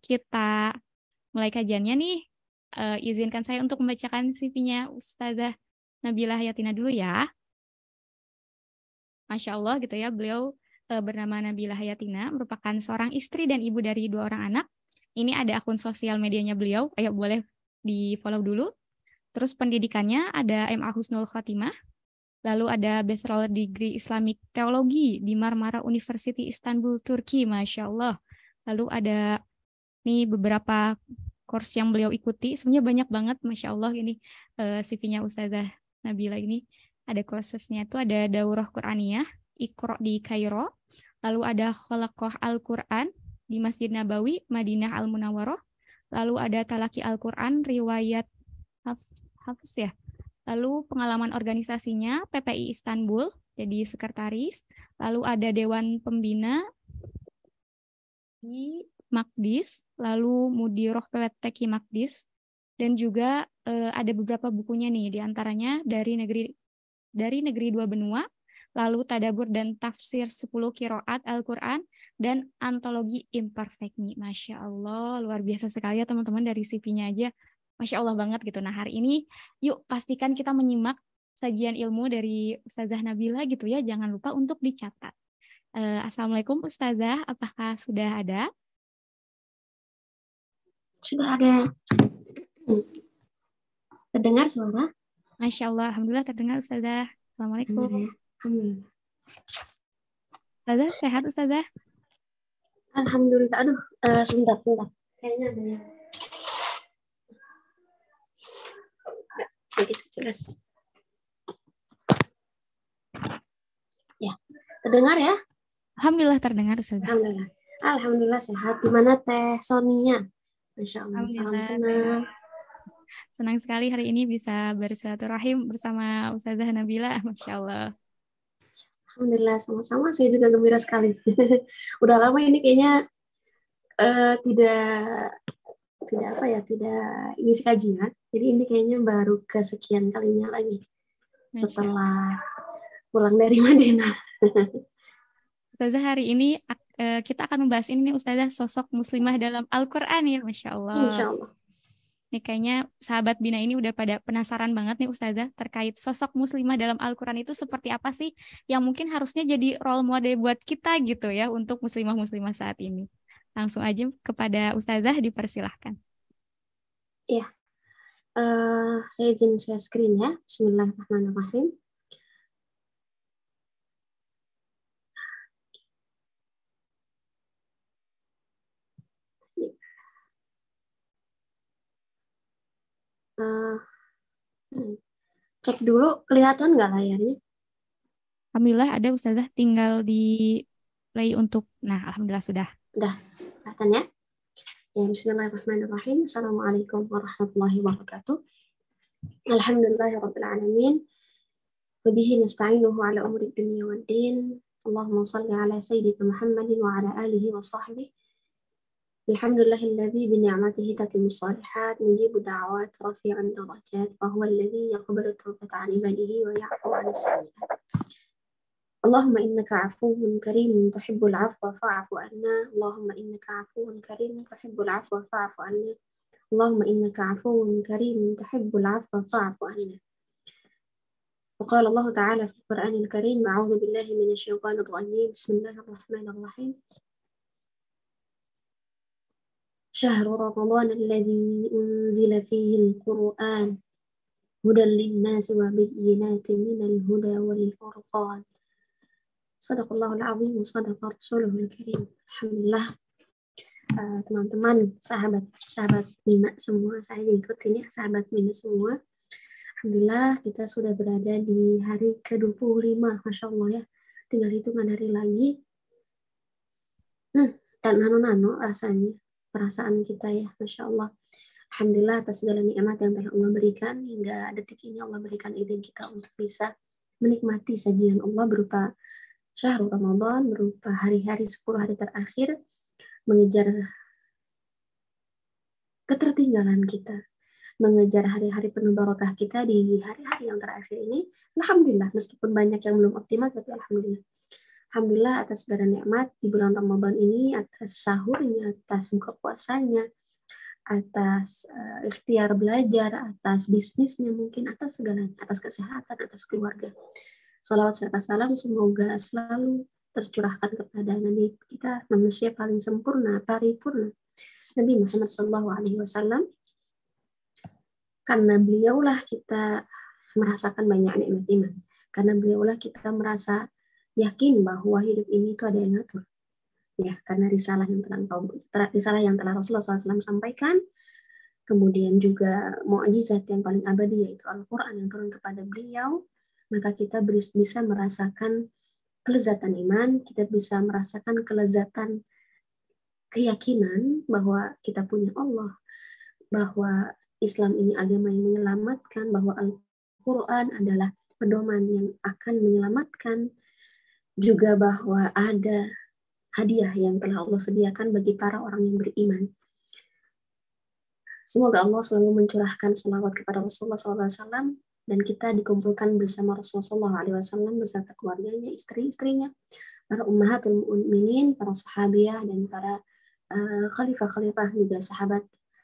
kita mulai kajiannya nih, izinkan saya untuk membacakan CV-nya Ustazah Nabila Hayatina dulu ya. Masya Allah gitu ya, beliau bernama Nabila Hayatina, merupakan seorang istri dan ibu dari 2 orang anak. Ini ada akun sosial medianya beliau, ayo boleh di-follow dulu. Terus pendidikannya ada MA Husnul Khotimah, lalu ada Bachelor Degree Islamic Theology di Marmara University Istanbul, Turki, Masya Allah. Lalu ada nih beberapa course yang beliau ikuti, sebenarnya banyak banget, Masya Allah ini CV-nya Ustazah Nabila ini. Ada kursesnya itu ada Daurah Quraniyah, Iqra di Kairo, lalu ada Khalaqah Al-Quran di Masjid Nabawi, Madinah Al-Munawwarah, lalu ada Talaki Al-Quran, Riwayat Hafiz ya, lalu pengalaman organisasinya PPI Istanbul, jadi sekretaris, lalu ada Dewan Pembina di Makdis, lalu Mudiroh PWTQ Makdis, dan juga ada beberapa bukunya nih, diantaranya dari negeri 2 benua, lalu Tadabur dan Tafsir 10 Qiraat Al-Quran, dan Antologi Imperfect nih. Masya Allah, luar biasa sekali ya teman-teman, dari CV-nya aja. Masya Allah banget gitu. Nah hari ini yuk pastikan kita menyimak sajian ilmu dari Ustazah Nabila gitu ya, jangan lupa untuk dicatat. Assalamualaikum Ustazah, apakah sudah ada? Sudah ada. Terdengar suara? Masya Allah, Alhamdulillah terdengar Ustazah. Assalamualaikum. Alhamdulillah. Ustazah, sehat Ustazah? Alhamdulillah. Aduh, sebentar. Kayaknya ada yang begitu jelas. Ya, terdengar ya? Alhamdulillah terdengar Ustazah. Alhamdulillah sehat. Gimana Teh Soninya? Masya Allah, salam Alhamdulillah. kenal. Senang sekali hari ini bisa bersilaturahim bersama Ustazah Nabila. Masya Allah. Alhamdulillah, sama-sama. Saya juga gembira sekali. Udah lama ini kayaknya tidak ngisi kajian. Jadi ini kayaknya baru kesekian kalinya lagi setelah pulang dari Madinah. Ustazah, hari ini kita akan membahas ini nih Ustazah, sosok muslimah dalam Al-Quran ya, Masya Allah. Insya Allah. Nih kayaknya sahabat Bina ini udah pada penasaran banget nih Ustazah terkait sosok muslimah dalam Al-Quran itu seperti apa sih yang mungkin harusnya jadi role model buat kita gitu ya untuk muslimah-muslimah saat ini. Langsung aja kepada Ustazah dipersilahkan. Iya, saya izin share screen ya. Bismillahirrahmanirrahim. Cek dulu kelihatan nggak layarnya? Alhamdulillah ada Ustazah, tinggal di play untuk, nah Alhamdulillah sudah. Udah, kelihatan ya? Ya, bismillahirrahmanirrahim. Assalamualaikum warahmatullahi wabarakatuh. Alhamdulillahirrabbilalamin. Wabihi nasta'inuhu ala umuri dunia wad din. Allahumma salli ala sayyidina Muhammadin wa ala alihi wa sahbihi. Alhamdulillahilladzi bi ni'matihi tatimmu shalihat, mujibu da'awat, rafi'an darajat, wa huwa alladzi yaqbalu tawbata 'an ibadihi wa ya'fu 'an as-sayyi'at. Allahumma innaka 'afuwwun karimun tuhibbul 'afwa fa'fu 'anna. Allahumma innaka 'afuwwun karimun tuhibbul 'afwa fa'fu 'anna. Allahumma innaka 'afuwwun karimun tuhibbul 'afwa fa'fu 'anna. وقال الله تعالى في القرآن الكريم أعوذ بالله من الشيطان الرجيم بسم الله الرحمن الرحيم شهر رمضان الذي أنزل فيه القرآن هدى للناس وبينات من الهدى والفرقان صدق الله العظيم وصدق رسوله الكريم. Alhamdulillah, teman-teman, sahabat Mina semua, saya ikutin ya, sahabat Mina semua. Alhamdulillah kita sudah berada di hari ke-25, Masya Allah ya. Tinggal hitungan hari lagi. Dan nano-nano rasanya, perasaan kita ya, Masya Allah. Alhamdulillah atas segala nikmat yang telah Allah berikan, hingga detik ini Allah berikan izin kita untuk bisa menikmati sajian Allah berupa syahrul Ramadan, berupa hari-hari 10 hari terakhir, mengejar ketertinggalan kita, mengejar hari-hari penuh barokah kita di hari-hari yang terakhir ini. Alhamdulillah, meskipun banyak yang belum optimal, tapi alhamdulillah. Alhamdulillah atas segala nikmat di bulan Ramadan ini, atas sahurnya, atas buka puasanya, atas ikhtiar belajar, atas bisnisnya mungkin, atas segalanya, atas kesehatan, atas keluarga. Salawat serta salam semoga selalu tercurahkan kepada Nabi kita, manusia paling sempurna, paripurna, Nabi Muhammad SAW. Karena beliaulah kita merasakan banyak nikmat iman. Karena beliaulah kita merasa yakin bahwa hidup ini itu ada yang ngatur. Ya, karena risalah yang telah Rasulullah SAW sampaikan, kemudian juga mukjizat yang paling abadi yaitu Al-Quran yang turun kepada beliau, maka kita bisa merasakan kelezatan iman, kita bisa merasakan kelezatan keyakinan bahwa kita punya Allah, bahwa Islam ini agama yang menyelamatkan, bahwa Al-Quran adalah pedoman yang akan menyelamatkan, juga bahwa ada hadiah yang telah Allah sediakan bagi para orang yang beriman. Semoga Allah selalu mencurahkan salawat kepada Rasulullah SAW dan kita dikumpulkan bersama Rasulullah SAW beserta keluarganya, istri-istrinya, para ummahatul mu'minin, para sahabiah dan para khalifah-khalifah juga sahabat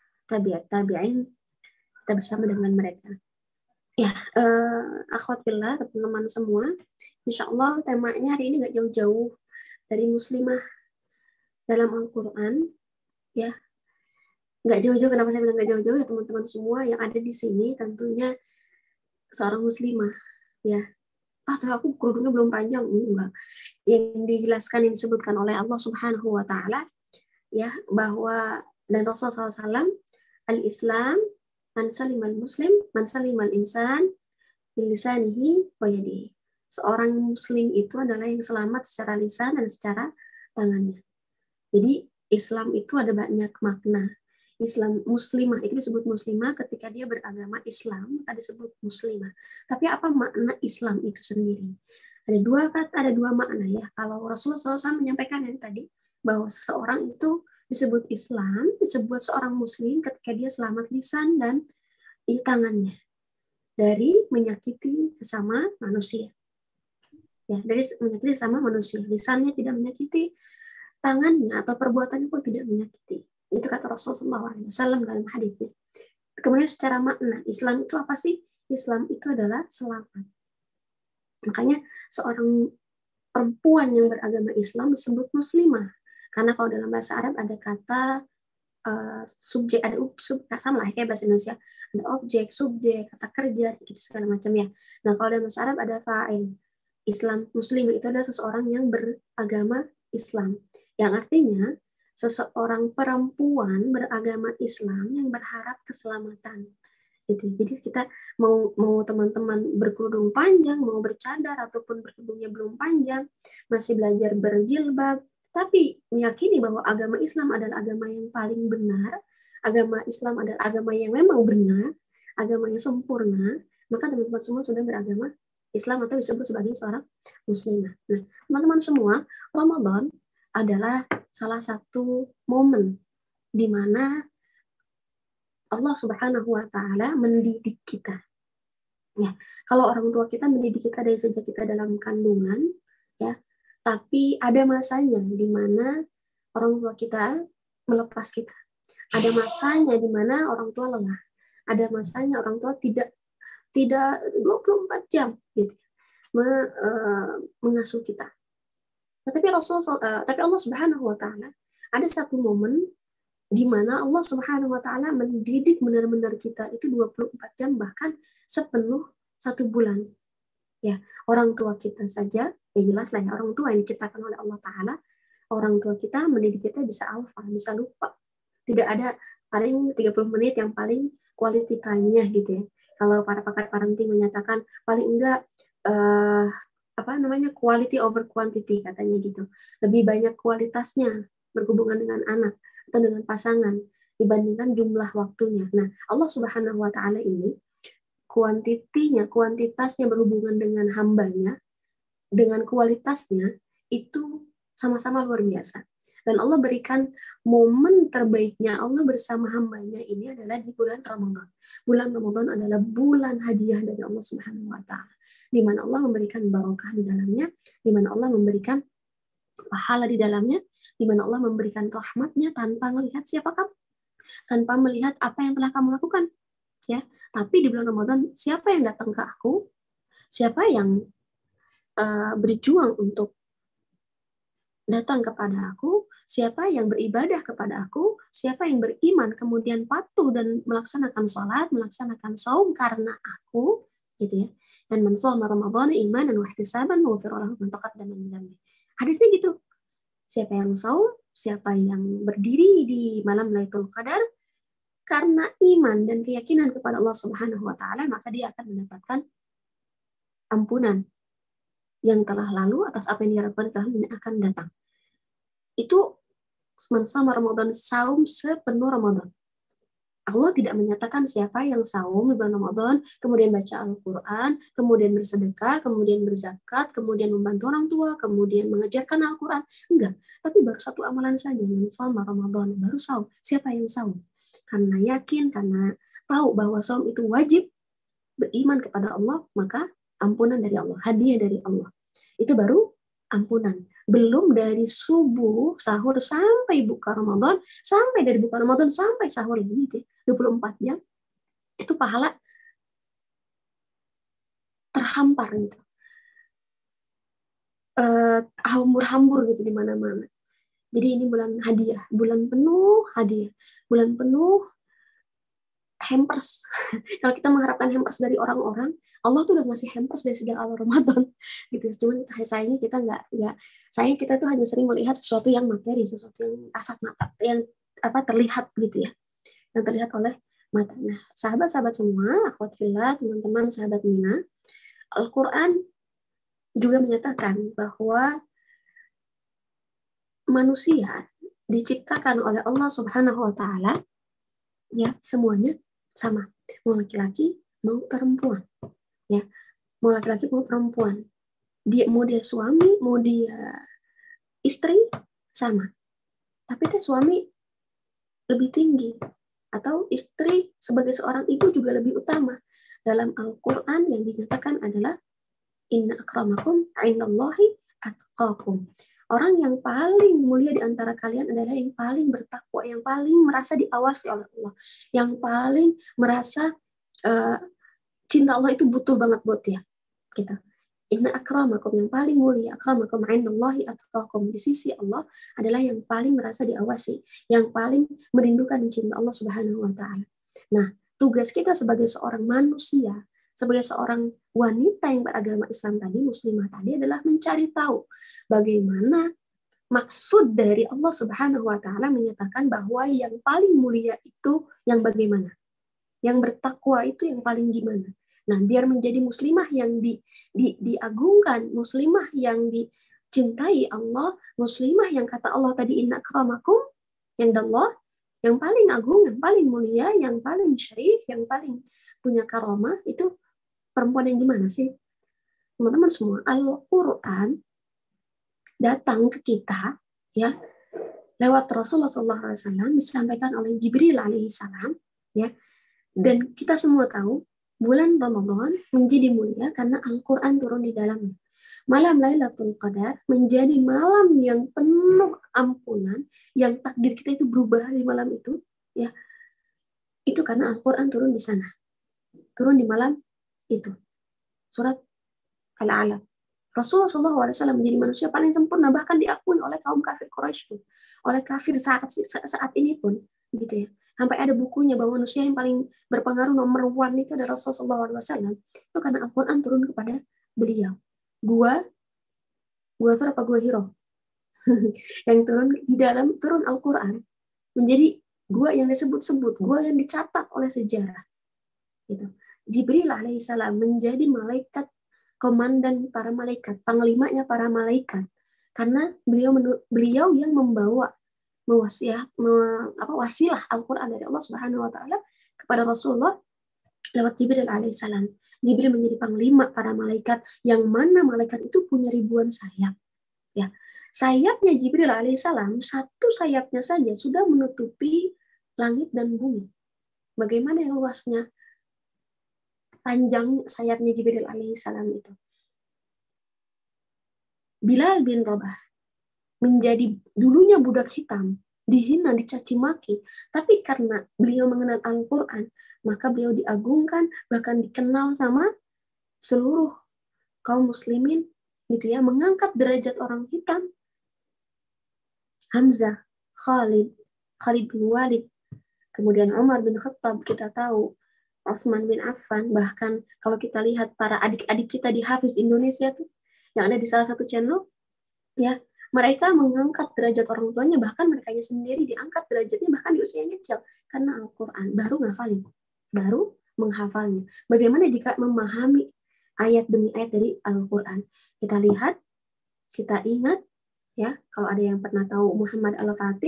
tabi'in, kita bersama dengan mereka. Ya, akhwat billah, teman-teman semua, insya Allah temanya hari ini nggak jauh-jauh dari muslimah dalam Al-Quran, ya. Nggak jauh-jauh, kenapa saya bilang nggak jauh-jauh ya teman-teman semua yang ada di sini tentunya seorang muslimah, ya. Tuh aku kerudungnya belum panjang, enggak. Yang dijelaskan, yang disebutkan oleh Allah Subhanahu wa Ta'ala, ya, bahwa dan Rasulullah SAW, al-Islam man salimal muslim man salimal insan bilisanihi wa yadihi. Seorang muslim itu adalah yang selamat secara lisan dan secara tangannya. Jadi Islam itu ada banyak makna. Islam muslimah itu disebut muslimah ketika dia beragama Islam, maka disebut muslimah. Tapi apa makna Islam itu sendiri? Ada dua kata, ada dua makna ya. Kalau Rasulullah SAW menyampaikan yang tadi bahwa seorang itu disebut Islam, disebut seorang muslim ketika dia selamat lisan dan tangannya dari menyakiti sesama manusia. Ya, dari menyakiti sesama manusia. Lisannya tidak menyakiti, tangannya atau perbuatannya pun tidak menyakiti. Itu kata Rasulullah SAW dalam hadisnya. Kemudian secara makna, Islam itu apa sih? Islam itu adalah selamat. Makanya seorang perempuan yang beragama Islam disebut muslimah. Karena kalau dalam bahasa Arab ada kata subjek, ada sama lah kayak bahasa Indonesia. Ada objek, subjek, kata kerja, gitu segala macam ya. Nah kalau dalam bahasa Arab ada fa'il. Islam, muslim itu adalah seseorang yang beragama Islam. Yang artinya seseorang perempuan beragama Islam yang berharap keselamatan. Gitu. Jadi kita mau teman-teman berkerudung panjang, mau bercadar ataupun berkerudungnya belum panjang, masih belajar berjilbab, tapi meyakini bahwa agama Islam adalah agama yang paling benar, agama Islam adalah agama yang memang benar, agama yang sempurna, maka teman-teman semua sudah beragama Islam atau disebut sebagai seorang muslimah. Nah, teman-teman semua, Ramadan adalah salah satu momen di mana Allah Subhanahu wa Ta'ala mendidik kita. Ya, kalau orang tua kita mendidik kita dari sejak kita dalam kandungan, ya, tapi ada masanya di mana orang tua kita melepas kita. Ada masanya di mana orang tua lelah. Ada masanya orang tua tidak 24 jam gitu mengasuh kita. Tapi Allah Subhanahu wa Ta'ala ada satu momen di mana Allah Subhanahu wa Ta'ala mendidik benar-benar kita itu 24 jam, bahkan sepenuh 1 bulan. Ya, orang tua kita saja, ya jelas lah ya, orang tua yang diciptakan oleh Allah Ta'ala, orang tua kita mendidik kita bisa alfa, bisa lupa. Tidak ada paling 30 menit yang paling quality time-nya gitu ya. Kalau para pakar parenting menyatakan paling enggak quality over quantity katanya gitu. Lebih banyak kualitasnya berhubungan dengan anak atau dengan pasangan dibandingkan jumlah waktunya. Nah, Allah Subhanahu wa Ta'ala ini kuantitasnya berhubungan dengan hambanya, dengan kualitasnya itu sama-sama luar biasa. Dan Allah berikan momen terbaiknya Allah bersama hambanya ini adalah di bulan Ramadan. Bulan Ramadan adalah bulan hadiah dari Allah Subhanahu wa Ta'ala, di mana Allah memberikan barokah di dalamnya, di mana Allah memberikan pahala di dalamnya, di mana Allah memberikan rahmatnya tanpa melihat siapa kamu, tanpa melihat apa yang telah kamu lakukan, ya. Tapi di bulan Ramadan, siapa yang datang ke aku, siapa yang berjuang untuk datang kepada aku, siapa yang beribadah kepada aku, siapa yang beriman kemudian patuh dan melaksanakan sholat, melaksanakan saum karena aku, gitu ya. Dan man shoma Ramadan imanan wa ihtisaban ghufira lahu ma taqaddama min dhanbi. Hadisnya gitu. Siapa yang saum, siapa yang berdiri di malam Lailatul Qadar karena iman dan keyakinan kepada Allah Subhanahu wa taala, maka dia akan mendapatkan ampunan yang telah lalu atas apa yang dia lakukan yang akan datang. Itu man shoma Ramadan, saum sepenuh Ramadan. Allah tidak menyatakan siapa yang saum di bulan Ramadan, kemudian baca Al-Quran, kemudian bersedekah, kemudian berzakat, kemudian membantu orang tua, kemudian mengajarkan Al-Quran. Enggak, tapi baru satu amalan saja, man shoma Ramadan, baru saum. Siapa yang saum? Karena yakin, karena tahu bahwa saum itu wajib, beriman kepada Allah, maka ampunan dari Allah, hadiah dari Allah. Itu baru ampunan. Belum dari subuh sahur sampai buka Ramadan, sampai dari buka Ramadan sampai sahur gitu, 24 jam itu pahala terhampar gitu, hambur-hambur gitu di mana-mana. Jadi ini bulan hadiah, bulan penuh hadiah, bulan penuh hampers. Kalau kita mengharapkan hampers dari orang-orang, Allah tuh udah ngasih hampers dari sejak awal Ramadan gitu. Cuman sayangnya kita sayang kita tuh hanya sering melihat sesuatu yang materi, sesuatu yang kasat mata, yang terlihat gitu ya, yang terlihat oleh mata. Nah, sahabat-sahabat semua, akhwatillah, teman-teman sahabat Mina, Al-Quran juga menyatakan bahwa manusia diciptakan oleh Allah Subhanahu wa taala ya semuanya sama, mau laki-laki mau perempuan, ya, mau laki-laki mau perempuan, mau dia suami mau dia istri sama, tapi dia suami lebih tinggi atau istri sebagai seorang ibu juga lebih utama. Dalam Al-Quran yang dinyatakan adalah inna akramakum indallahi atqakum. Orang yang paling mulia di antara kalian adalah yang paling bertakwa, yang paling merasa diawasi oleh Allah, yang paling merasa cinta Allah itu butuh banget buat dia. Gitu. Inna akramakum, yang paling mulia, akramakum indallahi atqakum, di sisi Allah adalah yang paling merasa diawasi, yang paling merindukan cinta Allah Subhanahu wa taala. Nah, tugas kita sebagai seorang manusia, sebagai seorang wanita yang beragama Islam tadi, muslimah tadi, adalah mencari tahu bagaimana maksud dari Allah Subhanahu wa taala menyatakan bahwa yang paling mulia itu yang bagaimana? Yang bertakwa itu yang paling gimana? Nah, biar menjadi muslimah yang diagungkan, muslimah yang dicintai Allah, muslimah yang kata Allah tadi inna akramakum indallah, yang paling agung, yang paling mulia, yang paling syarif, yang paling punya karamah, itu perempuan yang gimana sih? Teman-teman semua, Al-Quran datang ke kita ya lewat Rasulullah SAW, disampaikan oleh Jibril alaihissalam, ya. Dan kita semua tahu bulan Ramadan menjadi mulia karena Al-Quran turun di dalamnya. Malam Lailatul Qadar menjadi malam yang penuh ampunan, yang takdir kita itu berubah di malam itu, ya. Itu karena Al-Quran turun di sana, turun di malam itu. Surat Al-Alaq. Rasulullah SAW menjadi manusia paling sempurna, bahkan diakui oleh kaum kafir Quraisy pun, oleh kafir saat ini pun, gitu ya. Sampai ada bukunya bahwa manusia yang paling berpengaruh nomor one itu adalah Rasulullah SAW. Itu karena Al-Quran turun kepada beliau. Gua Sur apa gua Hiro? Yang turun Al-Quran menjadi gua yang disebut-sebut, gua yang dicatat oleh sejarah. Gitu. Jibril alaihissalam menjadi malaikat komandan para malaikat, panglimanya para malaikat, karena beliau yang membawa wasilah Al-Quran dari Allah Subhanahu wa taala kepada Rasulullah lewat Jibril alaihissalam. Jibril menjadi panglima para malaikat, yang mana malaikat itu punya ribuan sayap. Ya, sayapnya Jibril alaihissalam, satu sayapnya saja sudah menutupi langit dan bumi. Bagaimana yang luasnya panjang sayapnya Jibril alaihissalam itu? Bilal bin Rabah menjadi dulunya budak hitam, dihina, dicaci maki, tapi karena beliau mengenal Al-Quran, maka beliau diagungkan, bahkan dikenal sama seluruh kaum muslimin, gitu ya, mengangkat derajat orang hitam. Hamzah, Khalid bin Walid, kemudian Umar bin Khattab, kita tahu, Utsman bin Affan, bahkan kalau kita lihat para adik-adik kita di Hafiz Indonesia tuh, yang ada di salah satu channel, ya, mereka mengangkat derajat orang tuanya, bahkan mereka sendiri diangkat derajatnya bahkan di usia yang kecil, karena Al-Quran, baru menghafalnya. Bagaimana jika memahami ayat demi ayat dari Al-Quran? Kita lihat, kita ingat, ya, kalau ada yang pernah tahu Muhammad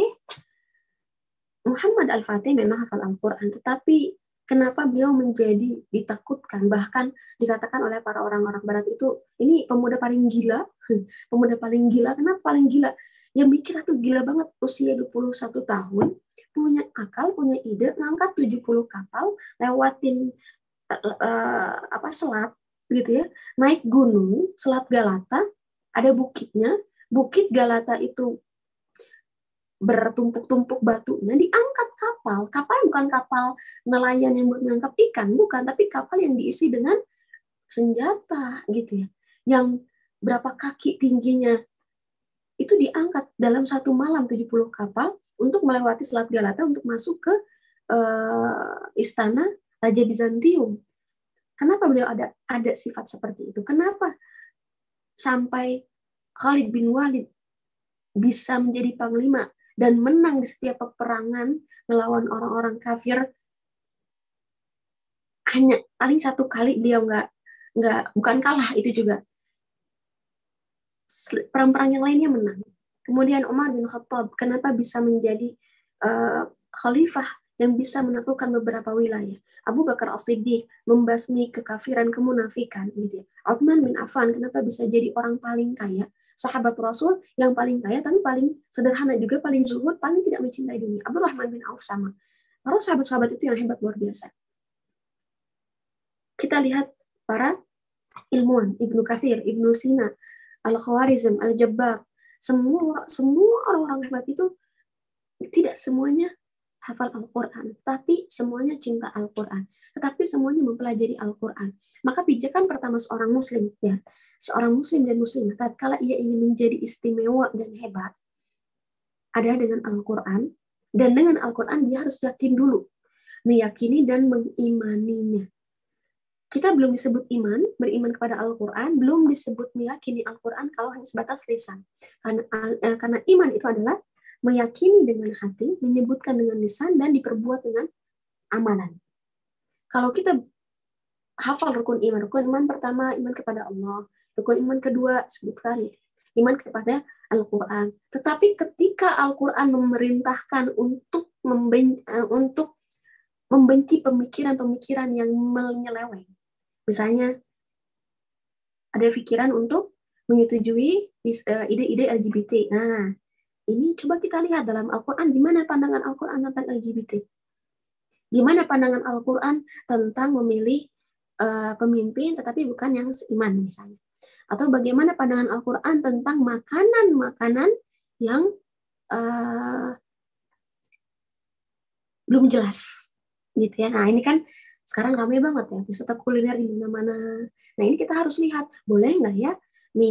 Al-Fatih memang hafal Al-Quran, tetapi kenapa beliau menjadi ditakutkan, bahkan dikatakan oleh para orang-orang barat itu, ini pemuda paling gila. Pemuda paling gila, kenapa paling gila? Yang mikir tuh gila banget, usia 21 tahun, punya akal, punya ide, ngangkat 70 kapal, lewatin selat, gitu ya, naik gunung, Selat Galata, ada bukitnya, Bukit Galata itu bertumpuk-tumpuk batunya, diangkat kapal bukan kapal nelayan yang buat mengangkat ikan, bukan, tapi kapal yang diisi dengan senjata, gitu ya, yang berapa kaki tingginya, itu diangkat dalam satu malam 70 kapal untuk melewati Selat Galata untuk masuk ke istana Raja Bizantium. Kenapa beliau ada sifat seperti itu? Kenapa sampai Khalid bin Walid bisa menjadi panglima dan menang di setiap peperangan melawan orang-orang kafir? Hanya paling satu kali beliau bukan kalah, itu juga perang-perang yang lainnya menang. Kemudian Umar bin Khattab, kenapa bisa menjadi khalifah yang bisa menaklukkan beberapa wilayah? Abu Bakar As-Siddiq membasmi kekafiran, kemunafikan, gitu ya. Utsman bin Affan, kenapa bisa jadi orang paling kaya, sahabat Rasul yang paling kaya, tapi paling sederhana juga, paling zuhud, paling tidak mencintai dunia. Abdurrahman bin Auf sama. Para sahabat-sahabat itu yang hebat luar biasa. Kita lihat para ilmuwan, Ibnu Katsir, Ibnu Sina, Al-Khawarizm, Al-Jabbar, semua orang-orang hebat itu tidak semuanya hafal Al-Quran, tapi semuanya cinta Al-Quran, tetapi semuanya mempelajari Al-Quran. Maka pijakan pertama seorang muslim, ya, seorang muslim dan muslimah, tatkala ia ingin menjadi istimewa dan hebat, adalah dengan Al-Quran, dan dengan Al-Quran dia harus yakin dulu, meyakini dan mengimaninya. Kita belum disebut iman, beriman kepada Al-Quran, belum disebut meyakini Al-Quran kalau hanya sebatas lisan. Karena iman itu adalah meyakini dengan hati, menyebutkan dengan lisan, dan diperbuat dengan amalan. Kalau kita hafal rukun iman pertama, iman kepada Allah. Rukun iman kedua, sebutkan iman kepada Al-Quran. Tetapi ketika Al-Quran memerintahkan untuk membenci pemikiran-pemikiran yang menyeleweng, misalnya ada pikiran untuk menyetujui ide-ide LGBT. Nah, ini coba kita lihat dalam Al-Quran, gimana pandangan Al-Quran tentang LGBT. Gimana pandangan Al-Quran tentang memilih pemimpin tetapi bukan yang seiman misalnya. Atau bagaimana pandangan Al-Quran tentang makanan-makanan yang belum jelas. Gitu ya. Nah, ini kan sekarang ramai banget ya, wisata kuliner di mana-mana. Nah, ini kita harus lihat, boleh nggak ya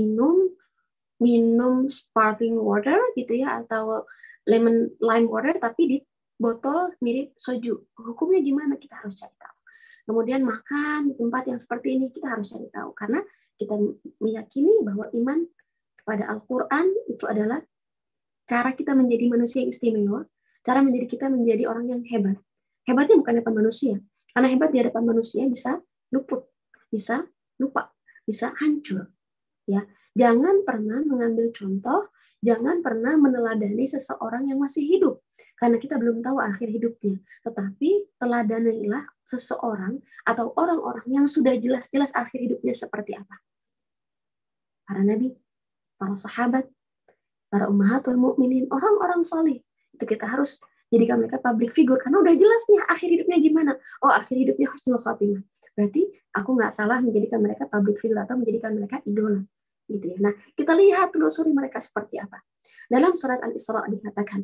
minum sparkling water gitu ya, atau lime water tapi di botol mirip soju. Hukumnya gimana? Kita harus cari tahu. Kemudian makan di tempat yang seperti ini, kita harus cari tahu. Karena kita meyakini bahwa iman kepada Al-Quran itu adalah cara kita menjadi manusia yang istimewa, cara menjadi kita menjadi orang yang hebat. Hebatnya bukan di hadapan manusia. Karena hebat di hadapan manusia bisa luput, bisa lupa, bisa hancur. Ya, jangan pernah mengambil contoh, jangan pernah meneladani seseorang yang masih hidup, karena kita belum tahu akhir hidupnya. Tetapi teladanilah seseorang atau orang-orang yang sudah jelas-jelas akhir hidupnya seperti apa. Para nabi, para sahabat, para ummahatul mukminin, orang-orang salih. Itu kita harus jadikan mereka public figure, karena udah jelas nih akhir hidupnya gimana. Oh, akhir hidupnya husnul khatimah. Berarti aku nggak salah menjadikan mereka public figure atau menjadikan mereka idola. Gitu ya. Nah, kita lihat telusuri mereka seperti apa. Dalam surat Al-Isra dikatakan,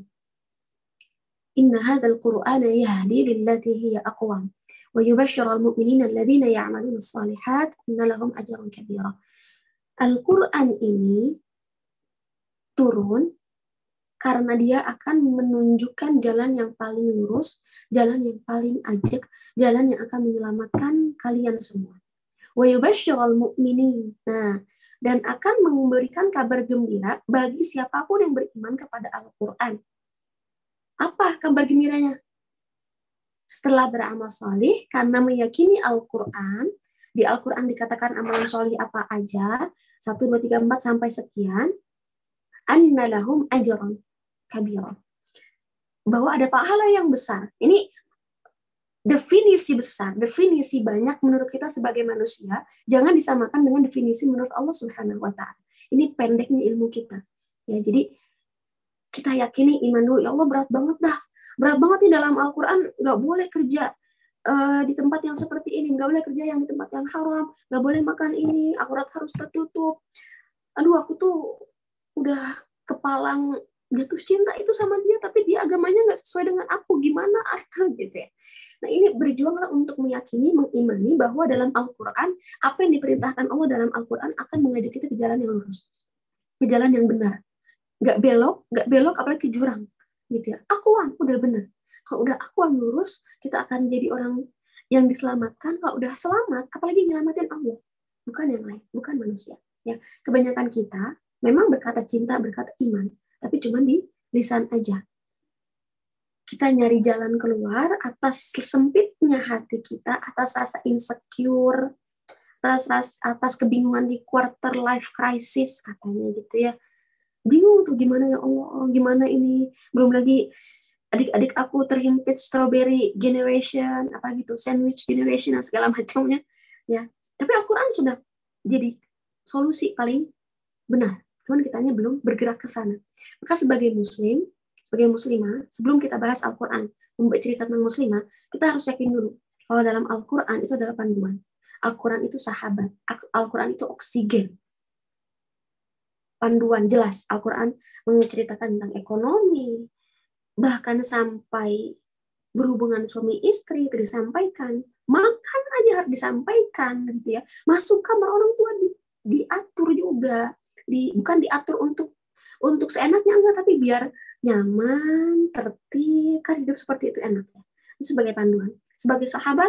Inna hadzal Qur'ana yahdi lillati hiya aqwam wa yubashshirul mu'minina alladziina ya'maluna as-shalihat anna lahum ajran kabira. Al-Qur'an ini turun karena dia akan menunjukkan jalan yang paling lurus, jalan yang paling ajak, jalan yang akan menyelamatkan kalian semua. Wa yubashshirul mu'minin. Nah, dan akan memberikan kabar gembira bagi siapapun yang beriman kepada Al-Qur'an. Apa kabar gembiranya? Setelah beramal salih, karena meyakini Al-Quran, di Al-Quran dikatakan amalan salih apa aja, 1, 2, 3, 4, sampai sekian, anna lahum ajran kabira. Bahwa ada pahala yang besar. Ini definisi besar, definisi banyak menurut kita sebagai manusia, jangan disamakan dengan definisi menurut Allah Subhanahu wa Ta'ala. Ini pendeknya ilmu kita. Ya, jadi kita yakini iman dulu, ya Allah berat banget dah. Berat banget nih dalam Al-Quran, nggak boleh kerja di tempat yang seperti ini, nggak boleh kerja yang di tempat yang haram, nggak boleh makan ini, aurat harus tertutup. Aduh, aku tuh udah kepalang jatuh cinta itu sama dia, tapi dia agamanya nggak sesuai dengan aku, gimana aku gitu ya. Nah, ini berjuanglah untuk meyakini, mengimani bahwa dalam Al-Quran, apa yang diperintahkan Allah dalam Al-Quran akan mengajak kita ke jalan yang lurus, ke jalan yang benar. Nggak belok, apalagi ke jurang, gitu ya. Akuam, udah benar. Kalau udah akuam lurus, kita akan jadi orang yang diselamatkan. Kalau udah selamat, apalagi nyelamatin Allah, bukan yang lain, bukan manusia. Ya, kebanyakan kita memang berkata cinta, berkata iman, tapi cuma di lisan aja. Kita nyari jalan keluar atas sempitnya hati kita, atas rasa insecure, atas kebingungan di quarter life crisis katanya gitu ya. Bingung tuh gimana ya Allah, gimana ini, belum lagi adik-adik aku terhimpit strawberry generation, apa gitu, sandwich generation dan segala macamnya ya. Tapi Al-Quran sudah jadi solusi paling benar, cuman kitanya belum bergerak ke sana. Maka sebagai muslim, sebagai muslimah, sebelum kita bahas Al-Quran, membuat cerita tentang muslimah, kita harus yakin dulu kalau dalam Al-Quran itu adalah panduan. Al-Quran itu sahabat, Al-Quran itu oksigen, panduan jelas. Al-Quran menceritakan tentang ekonomi, bahkan sampai berhubungan suami istri itu disampaikan, makan aja harus disampaikan gitu ya, masuk kamar orang tua diatur juga, bukan diatur untuk seenaknya enggak, tapi biar nyaman, tertib, kan hidup seperti itu enaknya. Itu sebagai panduan, sebagai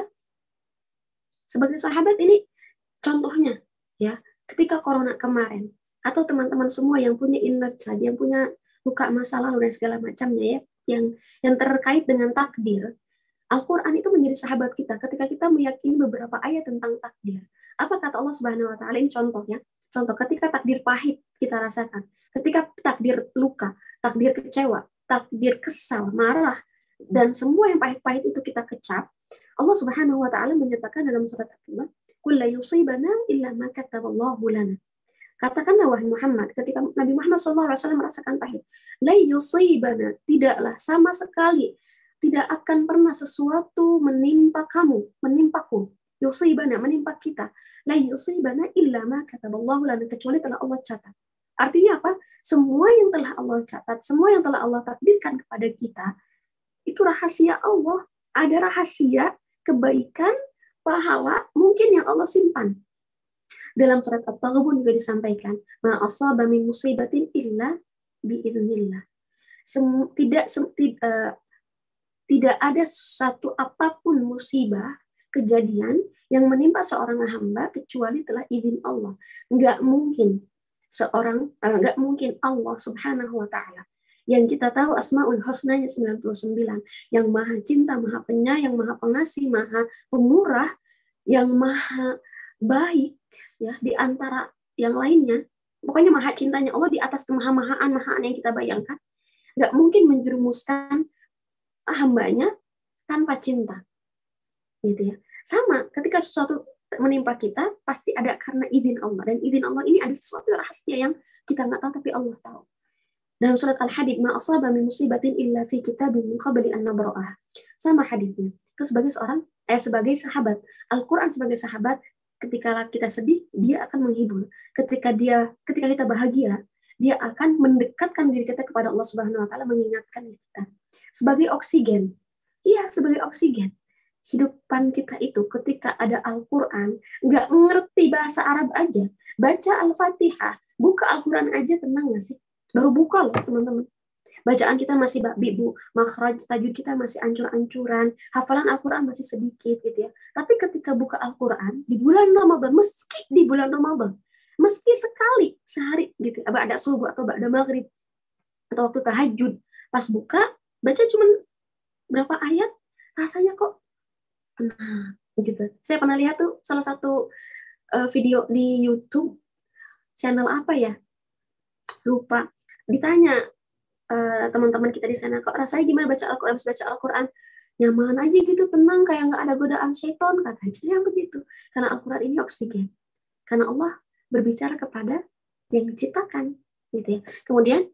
sahabat ini contohnya ya, ketika corona kemarin, atau teman-teman semua yang punya inner child, yang punya luka masa lalu dan segala macamnya ya, yang terkait dengan takdir, Al-Quran itu menjadi sahabat kita ketika kita meyakini beberapa ayat tentang takdir. Apa kata Allah Subhanahu wa Ta'ala? Ini contohnya. Contoh, ketika takdir pahit kita rasakan, ketika takdir luka, takdir kecewa, takdir kesal, marah, dan semua yang pahit-pahit itu kita kecap, Allah Subhanahu wa Ta'ala menyatakan dalam surat Al-Qamar, "Qul la yusibana illa ma kataballahu lana." Katakanlah wahai Muhammad, ketika Nabi Muhammad SAW merasakan pahit, la yusibana, tidaklah sama sekali, tidak akan pernah sesuatu menimpa kamu, menimpaku, yusibana, menimpa kita, la yusibana illa ma kataballahu lana, kecuali telah Allah catat. Artinya apa? Semua yang telah Allah catat, semua yang telah Allah takdirkan kepada kita, itu rahasia Allah. Ada rahasia kebaikan, pahala, mungkin yang Allah simpan. Dalam surat At-Taghabun juga disampaikan, ma asaba min musibatin illa biidznillah. Tidak ada satu apapun musibah, kejadian yang menimpa seorang hamba kecuali telah izin Allah. Nggak mungkin Allah Subhanahu wa Ta'ala yang kita tahu Asmaul Husnanya 99, yang maha cinta, maha penyayang, maha pengasih, maha pemurah, yang maha baik ya, di antara yang lainnya, pokoknya maha cintanya Allah di atas kemaha-mahaan yang kita bayangkan, nggak mungkin menjerumuskan hambanya tanpa cinta, gitu ya. Sama, ketika sesuatu menimpa kita, pasti ada karena izin Allah, dan izin Allah ini ada sesuatu rahasia yang kita nggak tahu tapi Allah tahu. Dalam surat Al-Hadid, ma asaba min musibatin illa fi kitabin min qabli an nabra'ah. Sama hadisnya. Itu sebagai sahabat. Al-Quran sebagai sahabat, ketika kita sedih, dia akan menghibur. Ketika kita bahagia, dia akan mendekatkan diri kita kepada Allah Subhanahu wa taala, mengingatkan kita sebagai oksigen. Iya, sebagai oksigen. Hidupan kita itu ketika ada Al-Quran, nggak ngerti bahasa Arab aja, baca Al-Fatihah, buka Al-Quran aja tenang nggak sih? Baru buka loh teman-teman. Bacaan kita masih babi-bu, makhraj tajwid kita masih ancur-ancuran, hafalan Al-Quran masih sedikit gitu ya. Tapi ketika buka Al-Quran di bulan Ramadan, meski di bulan Ramadan, meski sekali sehari gitu, ada subuh atau ada maghrib atau waktu tahajud, pas buka baca cuman berapa ayat, rasanya kok tenang gitu. Saya pernah lihat tuh salah satu video di YouTube, channel apa ya, lupa, ditanya teman-teman kita di sana, kok rasanya gimana baca Al-Quran, baca Al-Quran, nyaman aja gitu, tenang, kayak nggak ada godaan setan, katanya. Ya begitu, karena Al-Quran ini oksigen, karena Allah berbicara kepada yang diciptakan gitu ya. Kemudian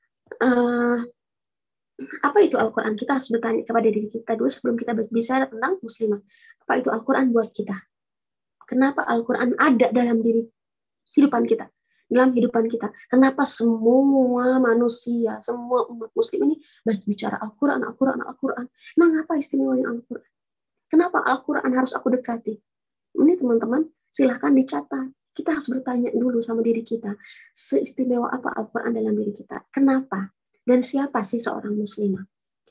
apa itu Al-Quran? Kita harus bertanya kepada diri kita dulu sebelum kita bicara tentang muslimah. Apa itu Al-Quran buat kita? Kenapa Al-Quran ada dalam diri kehidupan kita? Dalam kehidupan kita. Kenapa semua manusia, semua umat muslim ini bicara Al-Quran, Al-Quran, Al-Quran? Emang apa istimewanya Al-Quran? Kenapa Al-Quran harus aku dekati? Ini teman-teman, silahkan dicatat. Kita harus bertanya dulu sama diri kita. Seistimewa apa Al-Quran dalam diri kita? Kenapa? Dan siapa sih seorang muslimah?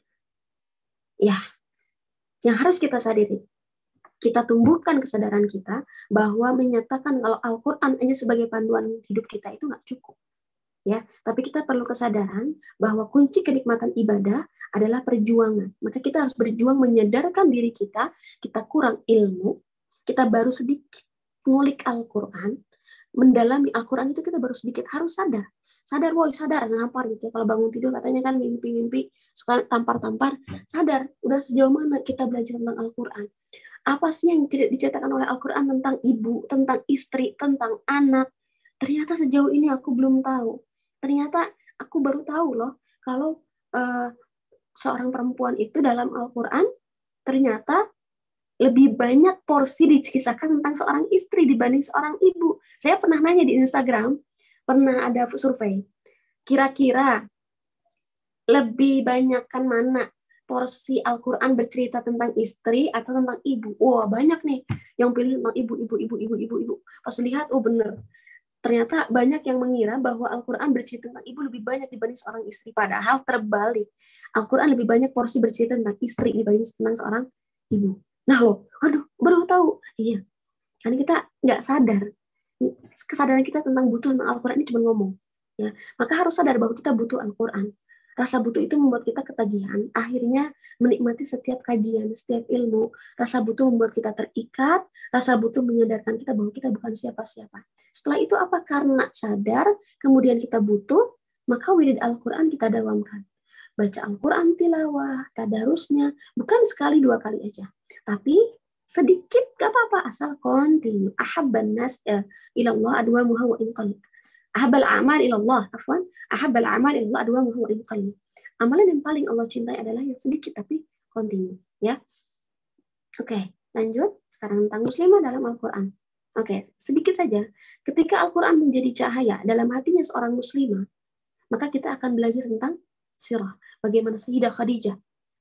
Ya, yang harus kita sadari, kita tumbuhkan kesadaran kita bahwa menyatakan kalau Al-Quran hanya sebagai panduan hidup kita itu nggak cukup. Ya, tapi kita perlu kesadaran bahwa kunci kenikmatan ibadah adalah perjuangan. Maka kita harus berjuang menyadarkan diri kita kurang ilmu, kita baru sedikit ngulik Al-Quran, mendalami Al-Quran itu kita baru sedikit, harus sadar, woi sadar, nampar gitu ya. Kalau bangun tidur katanya kan mimpi-mimpi, suka tampar-tampar, sadar, udah sejauh mana kita belajar tentang Al-Quran. Apa sih yang diceritakan oleh Al-Quran tentang ibu, tentang istri, tentang anak? Ternyata sejauh ini aku belum tahu. Ternyata aku baru tahu loh, kalau seorang perempuan itu dalam Al-Quran ternyata lebih banyak porsi dikisahkan tentang seorang istri dibanding seorang ibu. Saya pernah nanya di Instagram, pernah ada survei, kira-kira lebih banyakkan mana porsi Al-Quran bercerita tentang istri atau tentang ibu? Wah, banyak nih yang pilih tentang ibu. Pas lihat, oh bener, ternyata banyak yang mengira bahwa Al-Quran bercerita tentang ibu lebih banyak dibanding seorang istri. Padahal terbalik, Al-Quran lebih banyak porsi bercerita tentang istri dibanding tentang seorang ibu. Nah loh, aduh, baru tahu. Iya, karena kita nggak sadar. Kesadaran kita tentang butuh tentang Al-Quran ini cuma ngomong. Ya, maka harus sadar bahwa kita butuh Al-Quran. Rasa butuh itu membuat kita ketagihan. Akhirnya menikmati setiap kajian, setiap ilmu. Rasa butuh membuat kita terikat. Rasa butuh menyadarkan kita bahwa kita bukan siapa-siapa. Setelah itu apa? Karena sadar, kemudian kita butuh, maka wirid Al-Quran kita dawamkan. Baca Al-Quran tilawah, tadarusnya, bukan sekali dua kali aja. Tapi sedikit gak apa-apa, asal kontinu. Ahabban nas ilallah adwamuha wa in qalil. Ahabbal a'mal ilallah, afwan. Ahabbal a'mal ilallah adwamuha wa in qalil. Amalan yang paling Allah cintai adalah yang sedikit tapi kontinu, ya. Oke, lanjut. Sekarang tentang muslimah dalam Al-Quran. Oke, sedikit saja. Ketika Al-Quran menjadi cahaya dalam hatinya seorang muslimah, maka kita akan belajar tentang sirah. Bagaimana Sayyidah Khadijah,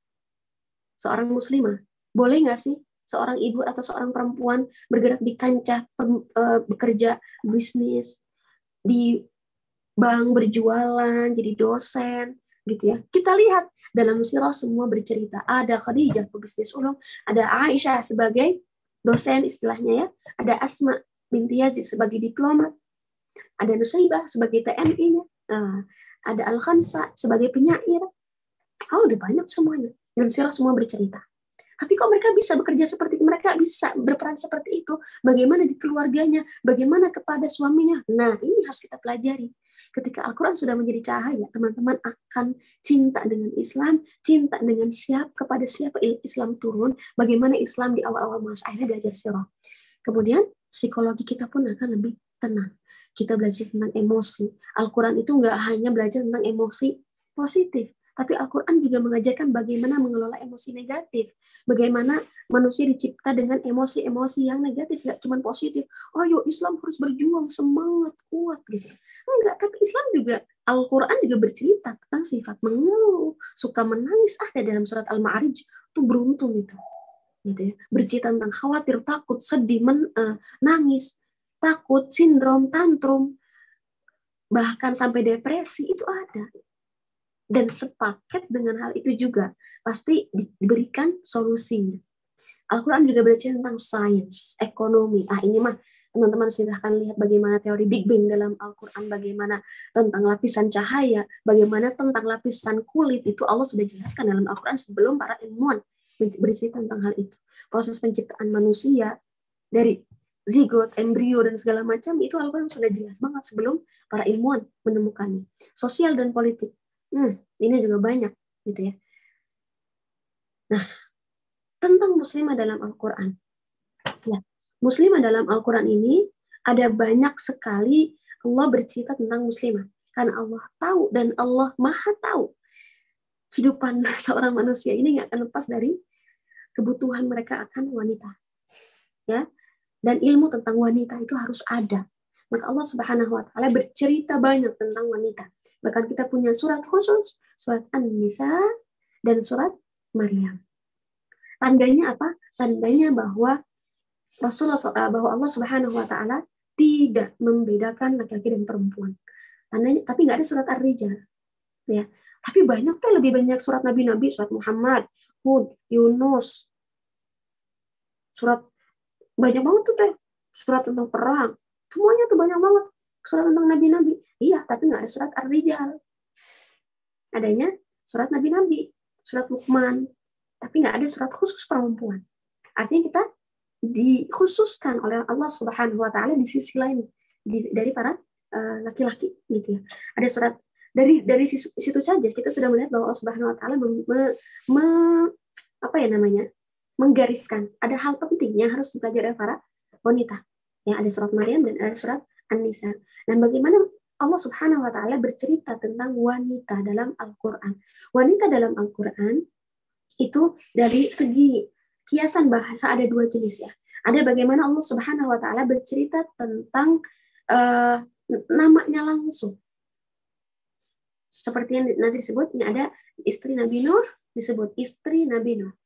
seorang muslimah, boleh nggak sih seorang ibu atau seorang perempuan bergerak di kancah bekerja, bisnis, di bank berjualan, jadi dosen, gitu ya. Kita lihat dalam sirah semua bercerita. Ada Khadijah pebisnis ulung, ada Aisyah sebagai dosen istilahnya ya, ada Asma binti Yazid sebagai diplomat, ada Nusaibah sebagai TNI-nya, ada Al-Khansa sebagai penyair. Oh, udah banyak semuanya. Dan sirah semua bercerita. Tapi kok mereka bisa bekerja seperti itu? Mereka bisa berperan seperti itu? Bagaimana di keluarganya? Bagaimana kepada suaminya? Nah, ini harus kita pelajari. Ketika Al-Quran sudah menjadi cahaya, teman-teman akan cinta dengan Islam, cinta dengan kepada siapa Islam turun, bagaimana Islam di awal-awal masa akhirnya belajar sirah. Kemudian psikologi kita pun akan lebih tenang. Kita belajar tentang emosi. Al-Quran itu nggak hanya belajar tentang emosi positif, tapi Al-Quran juga mengajarkan bagaimana mengelola emosi negatif. Bagaimana manusia dicipta dengan emosi-emosi yang negatif, nggak cuma positif. Oh, yuk Islam harus berjuang, semangat, kuat gitu. Enggak, tapi Islam juga, Al-Quran juga bercerita tentang sifat mengeluh, suka menangis, ada dalam surat Al-Ma'arij. Itu beruntung itu. Gitu ya. Bercerita tentang khawatir, takut, sedih, nangis, takut, sindrom, tantrum, bahkan sampai depresi itu ada. Dan sepaket dengan hal itu juga pasti diberikan solusinya. Al-Quran juga bercerita tentang sains, ekonomi. Ini mah teman-teman silahkan lihat bagaimana teori Big Bang dalam Al-Quran, bagaimana tentang lapisan cahaya, bagaimana tentang lapisan kulit, itu Allah sudah jelaskan dalam Al-Quran sebelum para ilmuwan bercerita tentang hal itu. Proses penciptaan manusia dari zigot, embrio, dan segala macam, itu Al-Quran sudah jelas banget sebelum para ilmuwan menemukannya. Sosial dan politik. Ini juga banyak gitu ya. Nah, tentang muslimah dalam Al-Quran. Ya, muslimah dalam Al-Quran ini ada banyak sekali Allah bercerita tentang muslimah. Karena Allah tahu dan Allah maha tahu kehidupan seorang manusia ini nggak akan lepas dari kebutuhan mereka akan wanita. Ya, dan ilmu tentang wanita itu harus ada. Maka Allah Subhanahu wa taala bercerita banyak tentang wanita. Bahkan kita punya surat khusus, surat An-Nisa dan surat Maryam. Tandanya apa? Tandanya bahwa bahwa Allah Subhanahu wa taala tidak membedakan laki-laki dan perempuan. Tandanya, tapi nggak ada surat Ar-Rijal. Ya. Tapi banyak tuh, lebih banyak surat nabi-nabi, surat Muhammad, Hud, Yunus. Surat banyak banget tuh teh. Surat tentang perang. Semuanya tuh banyak banget. Surat tentang nabi-nabi. Iya, tapi nggak ada surat Ar-Rijal. Adanya surat nabi-nabi, surat Luqman. Tapi nggak ada surat khusus perempuan. Artinya kita dikhususkan oleh Allah Subhanahu wa taala di sisi lain dari para laki-laki gitu ya. Ada surat dari situ saja kita sudah melihat bahwa Allah Subhanahu wa taala menggariskan ada hal penting yang harus dipelajari oleh para wanita. Ya, ada surat Maryam dan ada surat An-Nisa. Dan bagaimana Allah Subhanahu wa taala bercerita tentang wanita dalam Al-Qur'an. Wanita dalam Al-Qur'an itu dari segi kiasan bahasa ada dua jenis ya. Ada bagaimana Allah Subhanahu wa taala bercerita tentang namanya langsung. Seperti yang nanti disebut, ini ada istri Nabi Nuh, disebut istri Nabi Nuh.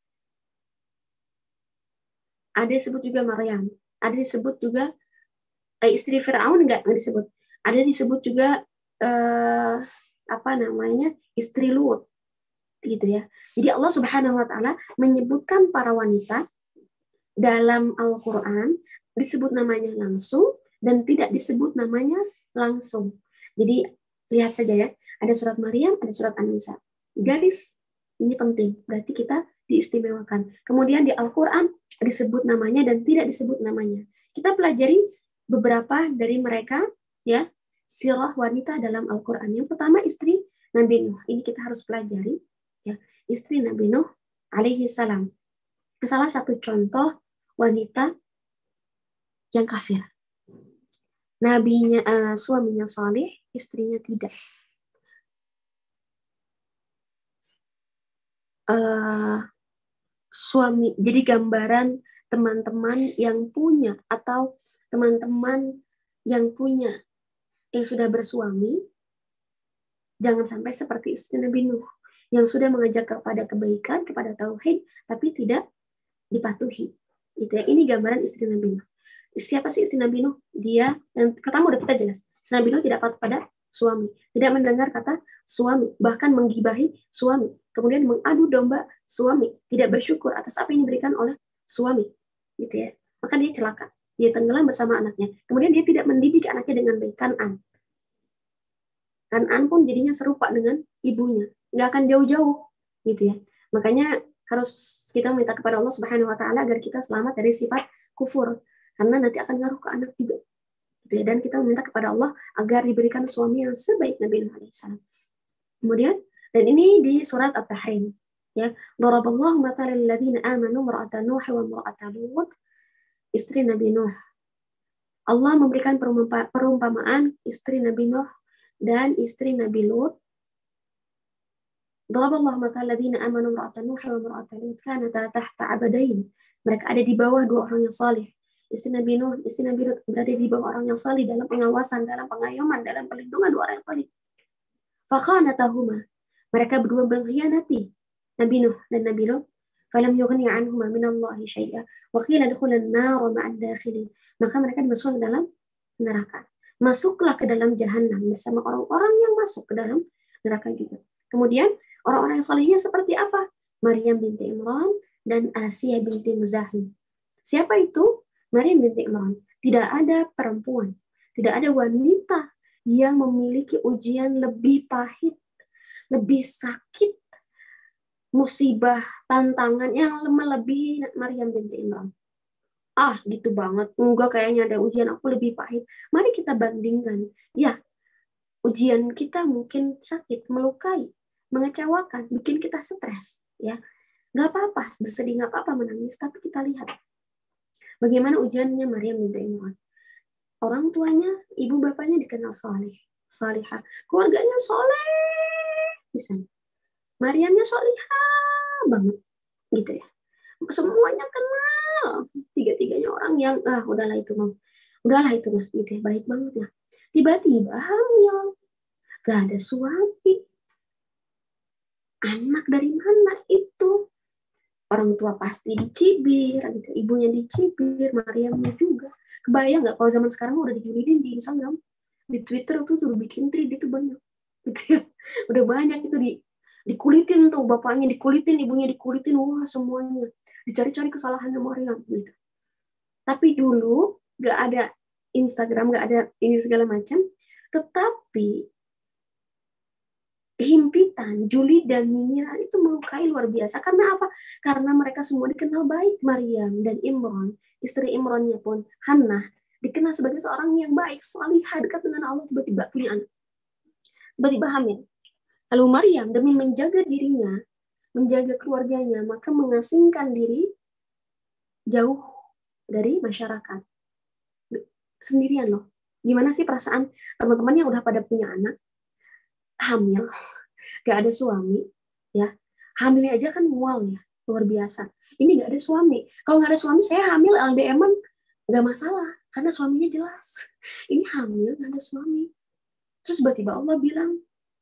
Ada disebut juga Maryam, ada disebut juga istri Firaun, enggak disebut. Ada disebut juga istri Lut. Gitu ya. Jadi Allah Subhanahu wa taala menyebutkan para wanita dalam Al-Qur'an disebut namanya langsung dan tidak disebut namanya langsung. Jadi lihat saja ya, ada surat Maryam, ada surat An-Nisa. Garis ini penting, berarti kita diistimewakan. Kemudian di Al-Qur'an disebut namanya dan tidak disebut namanya. Kita pelajari beberapa dari mereka ya, sirah wanita dalam Al-Qur'an. Yang pertama istri Nabi Nuh. Ini kita harus pelajari. Ya, istri Nabi Nuh alaihi salam. Salah satu contoh wanita yang kafir. Nabinya suaminya saleh, istrinya tidak. Suami, jadi gambaran teman-teman yang punya atau teman-teman yang sudah bersuami, jangan sampai seperti istri Nabi Nuh yang sudah mengajak kepada kebaikan, kepada tauhid, tapi tidak dipatuhi. Gitu ya. Ini gambaran istri Nabi Nuh. Siapa sih istri Nabi Nuh? Dia, yang pertama udah kita jelas, istri Nabi Nuh tidak patuh pada suami, tidak mendengar kata suami, bahkan menggibahi suami, kemudian mengadu domba suami, tidak bersyukur atas apa yang diberikan oleh suami, gitu ya. Maka dia celaka, dia tenggelam bersama anaknya. Kemudian dia tidak mendidik anaknya dengan baik. Kan'an pun jadinya serupa dengan ibunya, nggak akan jauh-jauh, gitu ya. Makanya harus kita minta kepada Allah Subhanahu wa taala agar kita selamat dari sifat kufur, karena nanti akan ngaruh ke anak juga. Gitu ya. Dan kita meminta kepada Allah agar diberikan suami yang sebaik Nabi Nuh alaihissalam. Kemudian, dan ini di surat At-Tahrim, ya. Daraballahu mathalan lil ladzina amanu imra'ata Nuh wa imra'ata Lut, istri Nabi Nuh. Allah memberikan perumpamaan istri Nabi Nuh dan istri Nabi Lut. Daraballahu mathalan lil ladzina amanu imra'ata Nuh wa imra'ata Lut kanata tahta abadain. Mereka ada di bawah dua orang yang saleh. istri Nabi Nuh, istri Nabi Lut berada di bawah orang yang salih, dalam pengawasan, dalam pengayoman, dalam perlindungan dua orang yang salih. Fakhanatahuma, mereka berdua mengkhianati Nabi Nuh dan Nabi Lut. Falam yughni anhuma minallahi syai'a wa qila adkhulan nar ma'ad dakhilin. Maka mereka dimasukkan ke dalam neraka. Masuklah ke dalam jahanam bersama orang-orang yang masuk ke dalam neraka juga. Kemudian orang-orang yang solehnya seperti apa? Maryam binti Imran dan Asiyah binti Muzahim. Siapa itu? Maryam binti Imran. Tidak ada perempuan, tidak ada wanita yang memiliki ujian lebih pahit, lebih sakit, musibah, tantangan yang melebihi Maryam binti Imran. Gitu banget. Enggak, kayaknya ada ujian aku lebih pahit. Mari kita bandingkan. Ya, ujian kita mungkin sakit, melukai, mengecewakan, bikin kita stres. Ya, nggak apa-apa, bersedih, nggak apa-apa menangis. Tapi kita lihat bagaimana ujiannya Maryam binti Imran. Orang tuanya, ibu bapaknya dikenal saleh, salihah. Keluarganya soleh, bisa. Maryamnya solihah banget, gitu ya. Semuanya kenal, tiga-tiganya orang yang udahlah itu mah, gitu ya, baik banget lah. Tiba-tiba hamil, gak ada suami, anak dari mana itu? Orang tua pasti dicibir, gitu. Ibunya dicibir, Maryamnya juga. Kebayang nggak kalau zaman sekarang udah dijulidin di Instagram, di Twitter tuh bikin thread itu banyak, gitu ya. Udah banyak itu dikulitin tuh, bapaknya dikulitin, ibunya dikulitin, wah semuanya dicari-cari kesalahannya Maryam gitu. Tapi dulu nggak ada Instagram, nggak ada ini segala macam, tetapi himpitan, julid dan nyinyiran itu melukai luar biasa. Karena apa? Karena mereka semua dikenal baik. Maryam dan Imran, istri Imrannya pun, Hannah, dikenal sebagai seorang yang baik, salihah, dekat dengan Allah, tiba-tiba punya anak. Tiba-tiba hamil. Lalu Maryam demi menjaga dirinya, menjaga keluarganya, maka mengasingkan diri jauh dari masyarakat. Sendirian loh. Gimana sih perasaan teman-teman yang udah pada punya anak, hamil, gak ada suami, ya, hamilnya aja kan mual ya, luar biasa. Ini gak ada suami. Kalau gak ada suami, saya hamil LDM-an gak masalah, karena suaminya jelas. Ini hamil gak ada suami. Terus tiba-tiba Allah bilang,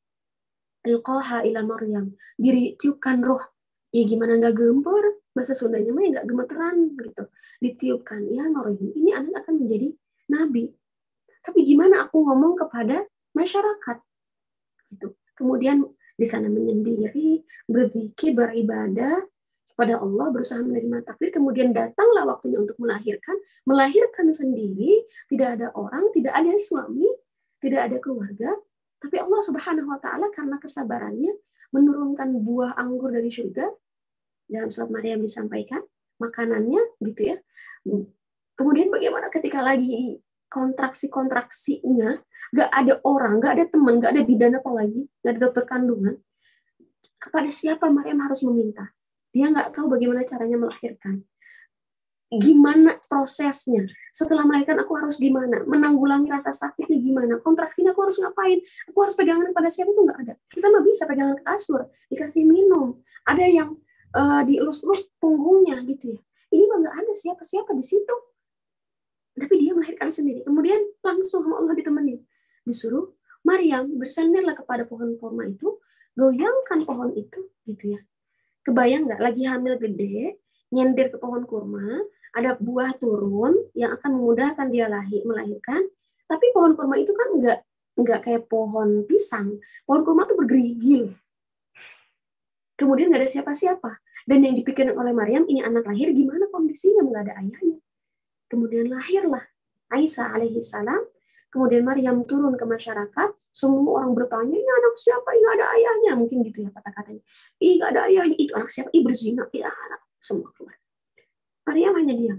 Alqaha ila Maryam, ditiupkan roh. Ya gimana gak gempor? Bahasa Sundanya mah ya gak gemeteran gitu. Ditiupkan, ya Maryam, ini anak akan menjadi nabi. Tapi gimana aku ngomong kepada masyarakat? Gitu. Kemudian di sana menyendiri, berzikir, beribadah kepada Allah, berusaha menerima takdir. Kemudian datanglah waktunya untuk melahirkan sendiri, tidak ada orang, tidak ada suami, tidak ada keluarga. Tapi Allah Subhanahu wa Ta'ala karena kesabarannya menurunkan buah anggur dari surga. Dalam surat Maryam disampaikan makanannya, gitu ya. Kemudian bagaimana ketika lagi kontraksinya, gak ada orang, gak ada teman, gak ada bidan apalagi, gak ada dokter kandungan. Kepada siapa Maryam harus meminta? Dia gak tahu bagaimana caranya melahirkan. Gimana prosesnya? Setelah melahirkan aku harus gimana? Menanggulangi rasa sakitnya gimana? Kontraksinya aku harus ngapain? Aku harus pegangan pada siapa? Itu gak ada. Kita mah bisa pegangan ke kasur, dikasih minum. Ada yang dielus-elus punggungnya gitu ya. Ini mah gak ada siapa-siapa di situ. Tapi dia melahirkan sendiri. Kemudian langsung sama Allah ditemenin. Disuruh Maryam bersandarlah kepada pohon kurma itu, goyangkan pohon itu, gitu ya. Kebayang nggak lagi hamil gede, nyender ke pohon kurma, ada buah turun yang akan memudahkan dia melahirkan. Tapi pohon kurma itu kan nggak kayak pohon pisang. Pohon kurma itu bergerigil. Kemudian nggak ada siapa-siapa. Dan yang dipikirkan oleh Maryam, ini anak lahir gimana kondisinya, nggak ada ayahnya. Kemudian lahirlah Aisyah alaihi salam. Kemudian Maryam turun ke masyarakat. Semua orang bertanya, ini anak siapa? Ini ada ayahnya. Mungkin gitu ya kata-katanya. Ih, nggak ada ayahnya. Itu anak siapa? Ih, berzina. Ya, anak. Semua keluar. Maryam hanya diam.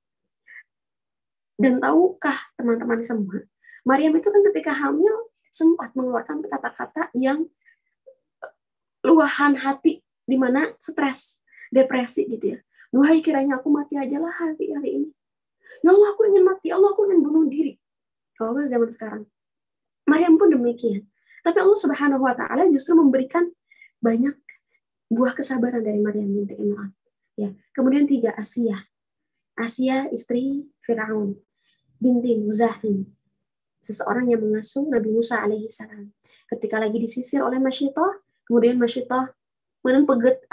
Dan tahukah teman-teman semua, Maryam itu kan ketika hamil sempat mengeluarkan kata-kata yang luahan hati, di mana stres, depresi gitu ya. Duhai kiranya aku mati aja lah hari ini. Ya Allah, aku ingin mati. Allah, aku ingin bunuh diri. Kalau zaman sekarang. Maryam pun demikian. Tapi Allah Subhanahu wa Ta'ala justru memberikan banyak buah kesabaran dari Maryam binti Imran. Ya. Kemudian 3, Asiyah. Asiyah istri Fir'aun binti Muzahim, seseorang yang mengasuh Nabi Musa alaihi salam. Ketika lagi disisir oleh Masyitah, kemudian Masyitah peget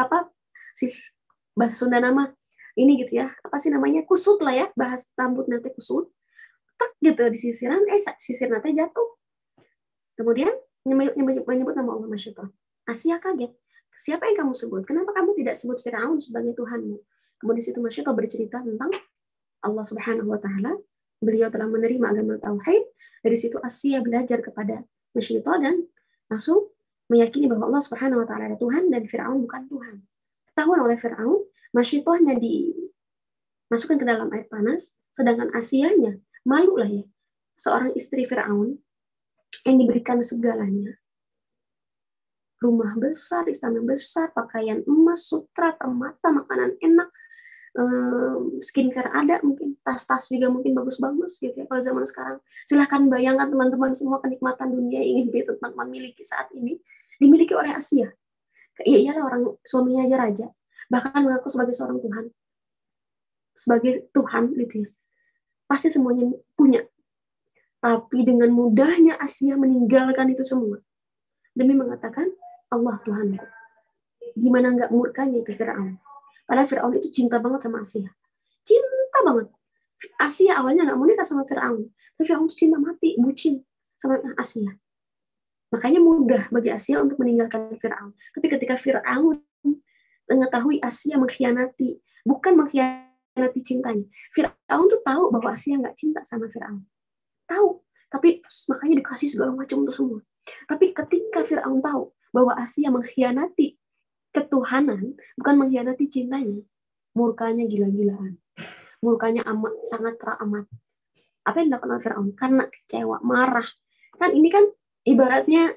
bahasa Sunda nama ini gitu ya, apa sih namanya, kusut lah ya, bahas rambut nanti kusut, tak gitu disisiran, sisir nanti jatuh. Kemudian menyebut nama Allah Masyitah. Asia kaget. Siapa yang kamu sebut? Kenapa kamu tidak sebut Fir'aun sebagai Tuhanmu? Kemudian situ Masyitah bercerita tentang Allah Subhanahu wa Ta'ala. Beliau telah menerima agama Tauhid. Dari situ Asia belajar kepada Masyitah dan langsung meyakini bahwa Allah Subhanahu wa Ta'ala adalah Tuhan dan Fir'aun bukan Tuhan. Ketahuan oleh Fir'aun, Masyitahnya dimasukkan ke dalam air panas, sedangkan Asianya malu lah ya. Seorang istri Fir'aun yang diberikan segalanya. Rumah besar, istana besar, pakaian emas, sutra, permata, makanan enak, skincare ada mungkin, tas-tas juga mungkin bagus-bagus gitu ya kalau zaman sekarang. Silahkan bayangkan teman-teman semua kenikmatan dunia yang ingin teman-teman miliki saat ini dimiliki oleh Asia. Ya iyalah, orang suaminya aja raja, bahkan mengaku sebagai seorang Tuhan, sebagai Tuhan gitu ya. Pasti semuanya punya. Tapi dengan mudahnya Asia meninggalkan itu semua demi mengatakan Allah Tuhanku. Gimana nggak murkanya itu Fir'aun. Padahal Fir'aun itu cinta banget sama Asia. Cinta banget. Asia awalnya nggak mau nikah sama Fir'aun. Tapi Fir'aun itu cinta mati, bucin sama Asia. Makanya mudah bagi Asia untuk meninggalkan Fir'aun. Tapi ketika Fir'aun mengetahui Asia mengkhianati, bukan mengkhianati cintanya. Fir'aun tuh tahu bahwa Asia nggak cinta sama Fir'aun. Tahu. Tapi makanya dikasih segala macam untuk semua. Tapi ketika Fir'aun tahu bahwa Asia mengkhianati ketuhanan, bukan mengkhianati cintanya, murkanya gila-gilaan. Murkanya sangat teramat. Apa yang dilakukan oleh Fir'aun? Karena kecewa, marah. Kan ini kan ibaratnya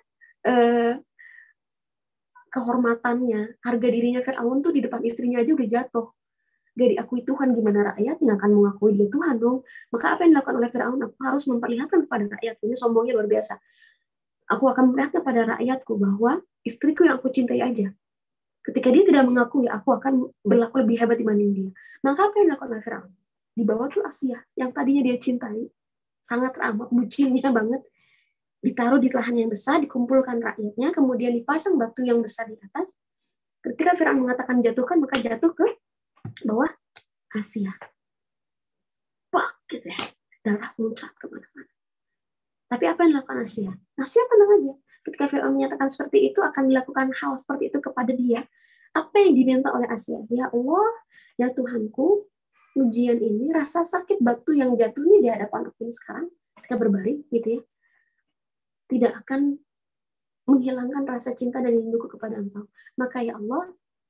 kehormatannya, harga dirinya Fir'aun tuh di depan istrinya aja udah jatuh. Gak diakui Tuhan, gimana rakyat nggak akan mengakui dia Tuhan dong. Maka apa yang dilakukan oleh Fir'aun? Aku harus memperlihatkan kepada rakyat. Ini sombongnya luar biasa. Aku akan memperlihatkan pada rakyatku bahwa istriku yang aku cintai aja, ketika dia tidak mengakui, aku akan berlaku lebih hebat dibanding dia. Maka apa yang dilakukan oleh Fir'aun? Dibawa ke Asia, yang tadinya dia cintai, sangat teramat, bucinnya banget, ditaruh di lahan yang besar, dikumpulkan rakyatnya, kemudian dipasang batu yang besar di atas. Ketika Fir'aun mengatakan jatuhkan, maka jatuh ke bawah Asia. Pak, gitu ya. Darah muncrat kemana-mana. Tapi apa yang dilakukan Asia? Asia tenang aja. Ketika Fir'aun menyatakan seperti itu, akan dilakukan hal seperti itu kepada dia. Apa yang diminta oleh Asia? Ya Allah, ya Tuhanku, ujian ini, rasa sakit batu yang jatuh ini di hadapan aku ini sekarang, ketika berbaring, gitu ya, tidak akan menghilangkan rasa cinta dan rinduku kepada Engkau. Maka ya Allah,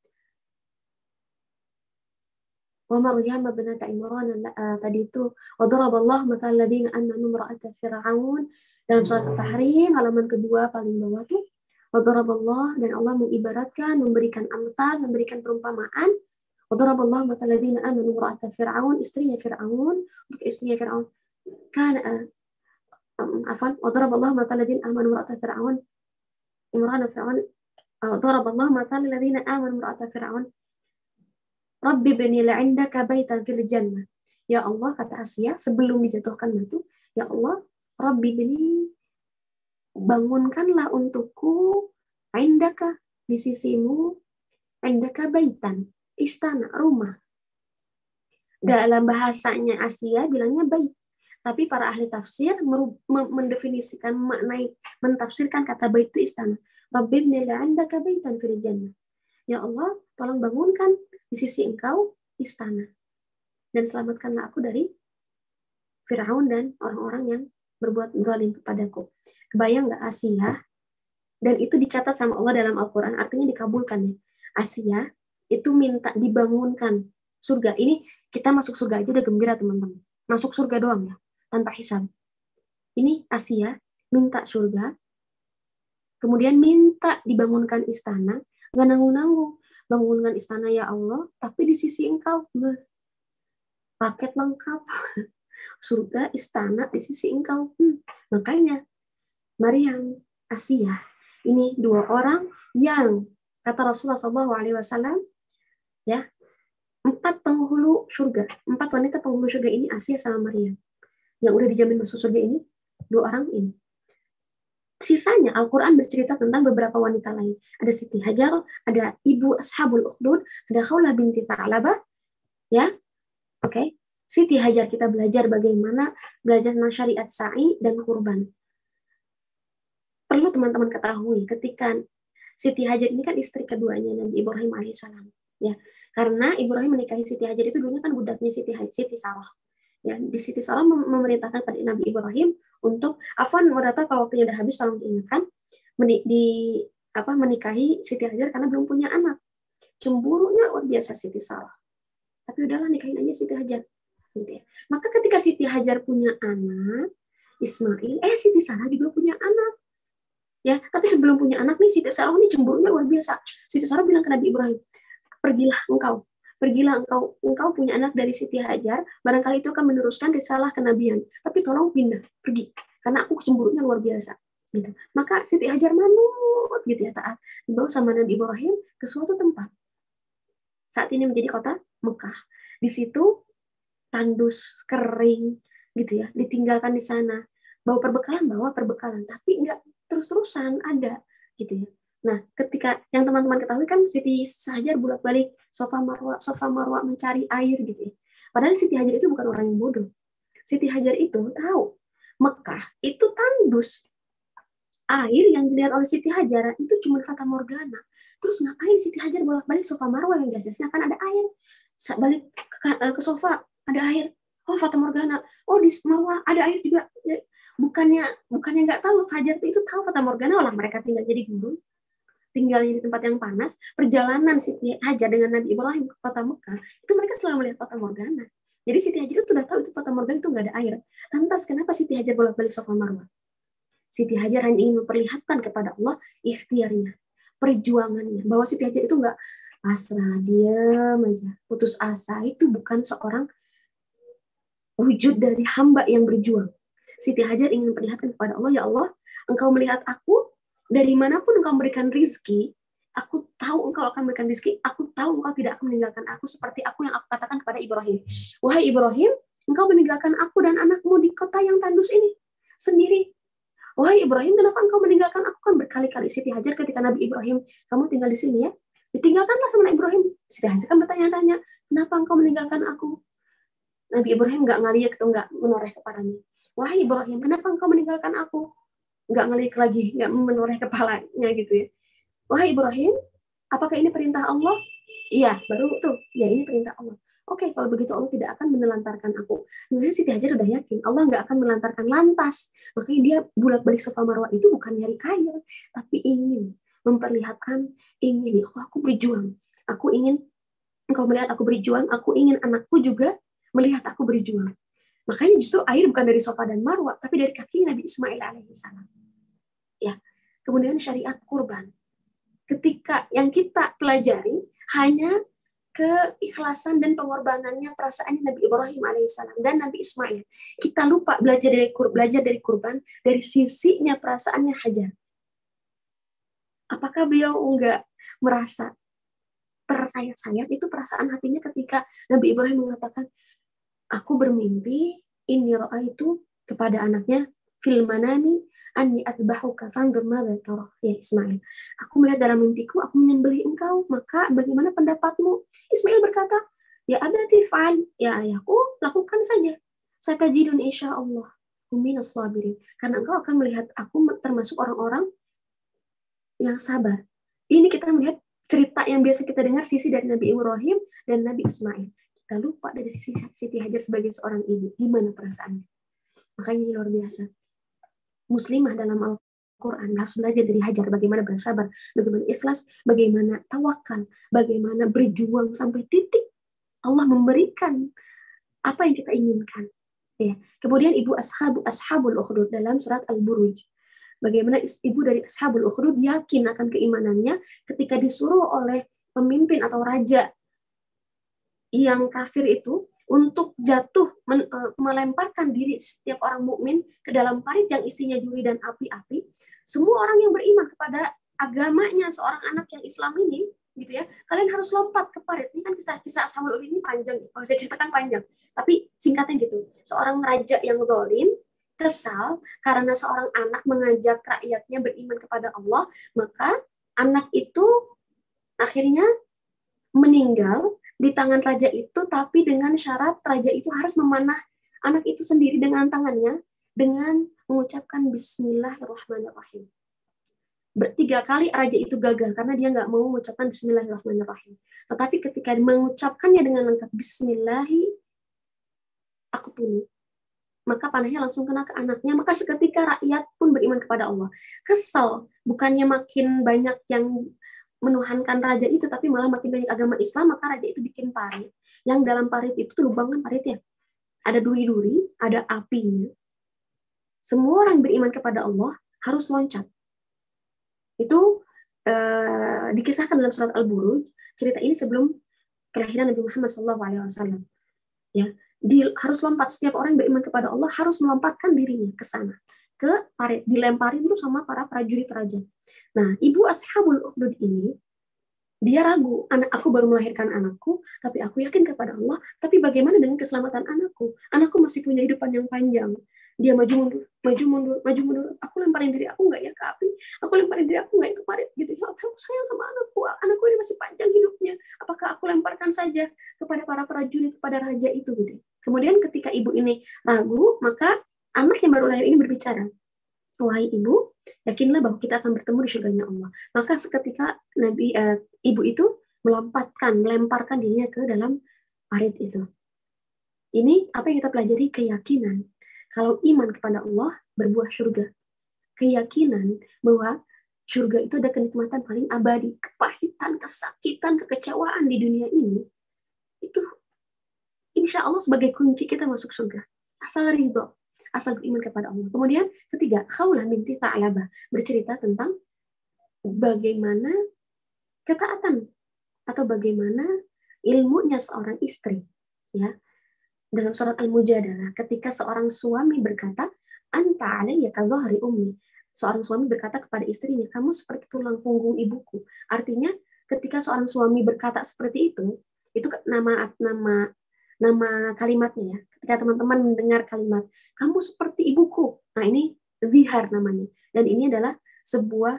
wa Maryam binata Imran tadi itu wa daraballahu matsal ladzina amanu imra'ata fir'aun, dalam surat At-Tahrim halaman kedua paling bawah tuh, wa daraballahu, dan Allah mengibaratkan, memberikan amsal, memberikan perumpamaan, wa daraballahu matsal ladzina amanu imra'ata fir'aun, istrinya Fir'aun, untuk istrinya Fir'aun kan wa daraballahu matsal ladzina amanu imra'ata fir'aun imrana fir'aun wa daraballahu matsal ladzina amanu imra'ata fir'aun Rabbi bani la'indaka baitan fil jannah. Ya Allah, kata Asia sebelum dijatuhkan batu, ya Allah, Rabbi bani, bangunkanlah untukku, indaka, di sisimu, indaka baitan, istana, rumah. Dalam bahasanya Asia bilangnya bait. Tapi para ahli tafsir mendefinisikan, maknai, mentafsirkan kata bait itu istana. Rabbi bani la'indaka baitan fil jannah. Ya Allah, tolong bangunkan di sisi Engkau istana, dan selamatkanlah aku dari Fir'aun dan orang-orang yang berbuat zalim kepadaku. Kebayang nggak Asia? Dan itu dicatat sama Allah dalam Al-Quran, artinya dikabulkan ya. Asia itu minta dibangunkan surga. Ini kita masuk surga aja udah gembira teman-teman. Masuk surga doang ya, tanpa hisab. Ini Asia minta surga, kemudian minta dibangunkan istana, nggak nanggung-nanggung. Bangunkan istana ya Allah, tapi di sisi Engkau, paket lengkap, surga, istana di sisi Engkau. Makanya Maryam, Asia, ini dua orang yang kata Rasulullah SAW, ya, 4 penghulu surga, 4 wanita penghulu surga ini, Asia sama Maryam. Yang udah dijamin masuk surga ini, 2 orang ini. Sisanya Al-Quran bercerita tentang beberapa wanita lain. Ada Siti Hajar, ada Ibu Ashabul Ukhdud, ada Khawlah binti Tha'labah, ya. Oke. Siti Hajar kita belajar bagaimana belajar syariat sa'i dan kurban. Perlu teman-teman ketahui ketika Siti Hajar ini kan istri keduanya Nabi Ibrahim alaihissalam, ya. Karena Ibrahim menikahi Siti Hajar itu dulunya kan budaknya Siti Sarah. Ya, di Siti Sarah memerintahkan pada Nabi Ibrahim untuk afwan moderator kalau waktunya udah habis tolong diingatkan menikahi Siti Hajar karena belum punya anak. Cemburunya luar biasa Siti Sarah. Tapi udahlah nikahin aja Siti Hajar. Gitu ya. Maka ketika Siti Hajar punya anak Ismail, Siti Sarah juga punya anak. Ya, tapi sebelum punya anak nih Siti Sarah ini cemburunya luar biasa. Siti Sarah bilang ke Nabi Ibrahim, pergilah engkau punya anak dari Siti Hajar, barangkali itu akan meneruskan risalah kenabian. Tapi tolong pindah, pergi, karena aku cemburunya luar biasa. Gitu. Maka Siti Hajar manut, gitu ya, taat, dibawa sama Nabi Ibrahim ke suatu tempat. Saat ini menjadi kota Mekah. Di situ tandus kering, gitu ya, ditinggalkan di sana. Bawa perbekalan, tapi enggak terus-terusan ada, gitu ya. Nah, ketika yang teman-teman ketahui kan Siti Hajar bolak-balik Safa Marwa mencari air gitu ya. Padahal Siti Hajar itu bukan orang yang bodoh. Siti Hajar itu tahu Mekah itu tandus. Air yang dilihat oleh Siti Hajar itu cuma fata morgana. Terus ngapain Siti Hajar bolak-balik Safa Marwa yang jelas-jelasnya kan ada air. Balik ke Safa ada air. Oh, fata morgana. Oh, di Marwa ada air juga. Bukannya nggak tahu, Hajar itu tahu fata morgana, olah mereka tinggal jadi guru. Tinggalnya di tempat yang panas, perjalanan Siti Hajar dengan Nabi Ibrahim ke kota Mekah, itu mereka selalu melihat fata morgana. Jadi Siti Hajar itu sudah tahu itu fata morgana itu nggak ada air. Lantas kenapa Siti Hajar bolak-balik Safa Marwa? Siti Hajar hanya ingin memperlihatkan kepada Allah ikhtiarnya, perjuangannya, bahwa Siti Hajar itu nggak pasrah, diam aja, putus asa. Itu bukan seorang wujud dari hamba yang berjuang. Siti Hajar ingin memperlihatkan kepada Allah, ya Allah, Engkau melihat aku, dari manapun Engkau memberikan rizki, aku tahu Engkau akan memberikan rizki, aku tahu Engkau tidak akan meninggalkan aku seperti aku yang aku katakan kepada Ibrahim. Wahai Ibrahim, Engkau meninggalkan aku dan anakmu di kota yang tandus ini, sendiri. Wahai Ibrahim, kenapa Engkau meninggalkan aku? Kan berkali-kali Siti Hajar ketika Nabi Ibrahim, kamu tinggal di sini ya, ditinggalkanlah sama Nabi Ibrahim. Siti Hajar kan bertanya-tanya, kenapa Engkau meninggalkan aku? Nabi Ibrahim nggak ngeliat atau nggak menoreh kepalanya. Wahai Ibrahim, kenapa Engkau meninggalkan aku? Nggak ngeliat lagi, nggak menoreh kepalanya gitu ya. Wahai Ibrahim, apakah ini perintah Allah? Iya, baru tuh. Ya, ini perintah Allah. Oke, kalau begitu Allah tidak akan menelantarkan aku. Makanya Siti Hajar udah yakin Allah nggak akan menelantarkan lantas. Makanya dia bolak-balik Safa Marwa itu bukan nyari air, tapi ingin memperlihatkan, ingin, ya Allah, aku berjuang. Aku ingin Engkau melihat aku berjuang, aku ingin anakku juga melihat aku berjuang. Makanya justru air bukan dari Safa dan Marwa, tapi dari kaki Nabi Ismail alaihissalam. Ya. Kemudian syariat kurban. Ketika yang kita pelajari hanya keikhlasan dan pengorbanannya perasaan Nabi Ibrahim alaihissalam dan Nabi Ismail. Kita lupa belajar dari kurban dari sisinya perasaannya Hajar. Apakah beliau enggak merasa tersayat-sayat itu perasaan hatinya ketika Nabi Ibrahim mengatakan, aku bermimpi inni ra'aitu kepada anaknya fil manami anni atbahuka fanzur madza tara ya Ismail. Aku melihat dalam mimpiku aku menyembelih engkau, maka bagaimana pendapatmu? Ismail berkata, ya abati fa'al, ya ayahku lakukan saja. Satajidun insyaallah minas sabirin. Karena engkau akan melihat aku termasuk orang-orang yang sabar. Ini kita melihat cerita yang biasa kita dengar sisi dari Nabi Ibrahim dan Nabi Ismail. Kita lupa dari sisi Siti Hajar sebagai seorang ibu. Gimana perasaannya? Makanya ini luar biasa. Muslimah dalam Al-Quran harus belajar dari Hajar. Bagaimana bersabar, bagaimana ikhlas, bagaimana tawakal, bagaimana berjuang sampai titik Allah memberikan apa yang kita inginkan. Ya. Kemudian ibu Ashabul Ukhdud dalam surat Al-Buruj. Bagaimana ibu dari Ashabul Ukhdud yakin akan keimanannya ketika disuruh oleh pemimpin atau raja yang kafir itu untuk jatuh melemparkan diri setiap orang mukmin ke dalam parit yang isinya duri dan api-api. Semua orang yang beriman kepada agamanya seorang anak yang Islam ini gitu ya. Kalian harus lompat ke parit. Ini kan kisah Ashabul Ukhdud ini panjang, kalau saya ceritakan panjang. Tapi singkatnya gitu, seorang raja yang zalim kesal karena seorang anak mengajak rakyatnya beriman kepada Allah, maka anak itu akhirnya meninggal di tangan raja itu, tapi dengan syarat raja itu harus memanah anak itu sendiri dengan tangannya dengan mengucapkan Bismillahirrahmanirrahim. 3 kali raja itu gagal karena dia nggak mau mengucapkan Bismillahirrahmanirrahim. Tetapi ketika mengucapkannya dengan lengkap Bismillahi aqtulu, maka panahnya langsung kena ke anaknya. Maka seketika rakyat pun beriman kepada Allah. Kesal, bukannya makin banyak yang menuhankan raja itu, tapi malah makin banyak agama Islam. Maka raja itu bikin parit, yang dalam parit itu tuh lubang kan paritnya, ada duri-duri, ada apinya. Semua orang beriman kepada Allah harus loncat. Itu dikisahkan dalam surat Al-Buruj. Cerita ini sebelum kelahiran Nabi Muhammad SAW. Ya, harus lompat. Setiap orang yang beriman kepada Allah harus melompatkan dirinya ke sana, ke parit, dilemparin itu sama para prajurit raja. Nah, ibu Ashabul Ukhdud ini, dia ragu, aku baru melahirkan anakku, tapi aku yakin kepada Allah, tapi bagaimana dengan keselamatan anakku? Anakku masih punya hidupan yang panjang. Dia maju mundur. Aku lemparin diri aku nggak ya ke api? Aku lemparin diri aku nggak ya ke parit? Gitu. Ya, aku sayang sama anakku. Anakku ini masih panjang hidupnya. Apakah aku lemparkan saja kepada para prajurit, kepada raja itu? Gitu. Kemudian ketika ibu ini ragu, maka anak yang baru lahir ini berbicara. Wahai ibu, yakinlah bahwa kita akan bertemu di surganya Allah. Maka seketika ibu itu melemparkan dirinya ke dalam parit itu. Ini apa yang kita pelajari? Keyakinan. Kalau iman kepada Allah berbuah surga. Keyakinan bahwa surga itu ada kenikmatan paling abadi. Kepahitan, kesakitan, kekecewaan di dunia ini, itu insya Allah sebagai kunci kita masuk surga. Asal ridho, asal beriman kepada Allah. Kemudian ketiga, Khawlah binti Tha'labah bercerita tentang bagaimana ketaatan atau bagaimana ilmunya seorang istri. Ya, dalam surat Al-Mujadalah, ketika seorang suami berkata, anta alayya kadhahri ummi. Seorang suami berkata kepada istrinya, kamu seperti tulang punggung ibuku. Artinya, ketika seorang suami berkata seperti itu nama kalimatnya ya. Ketika teman-teman mendengar kalimat, kamu seperti ibuku. Nah, ini zihar namanya. Dan ini adalah sebuah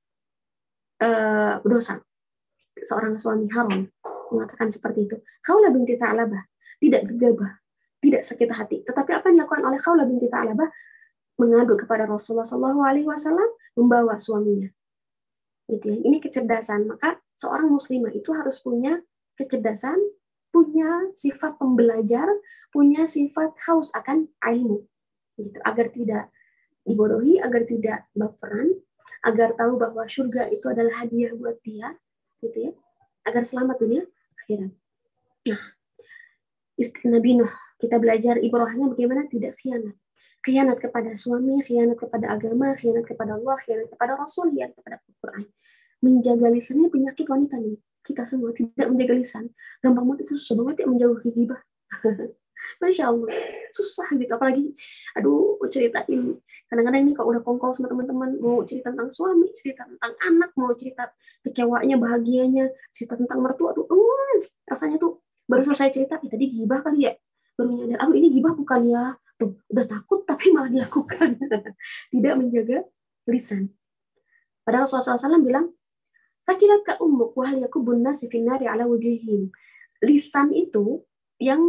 dosa. Seorang suami haram mengatakan seperti itu. Khawlah binti Tha'labah tidak gegabah, tidak sakit hati. Tetapi apa yang dilakukan oleh Khawlah binti Tha'labah? Mengadu kepada Rasulullah SAW, membawa suaminya. Gitu ya. Ini kecerdasan. Maka seorang muslimah itu harus punya kecerdasan, punya sifat pembelajar, punya sifat haus akan ilmu. Gitu. Agar tidak dibodohi, agar tidak baperan, agar tahu bahwa surga itu adalah hadiah buat dia, gitu ya. Agar selamat dunia akhirat. Nah, istri Nabi Nuh, kita belajar ibrahnya bagaimana tidak khianat. Khianat kepada suami, khianat kepada agama, khianat kepada Allah, khianat kepada Rasul, khianat kepada Al-Quran. Menjaga lisannya penyakit wanita nih. Kita semua tidak menjaga lisan. Gampang banget, itu susah banget ya menjauhi ghibah. Masya Allah, susah gitu. Apalagi, ceritain. Kadang-kadang ini kalau udah kongkol sama teman-teman, mau cerita tentang suami, cerita tentang anak, mau cerita kecewanya, bahagianya, cerita tentang mertua, rasanya tuh baru selesai cerita, tadi gibah kali ya, baru nyadar, ini gibah bukan ya, tuh udah takut tapi malah dilakukan. Tidak menjaga lisan. Padahal Rasulullah SAW bilang, sakilat ka ummuk wa hal yakubun nasi finnari ala wujuhihim. Lisan itu yang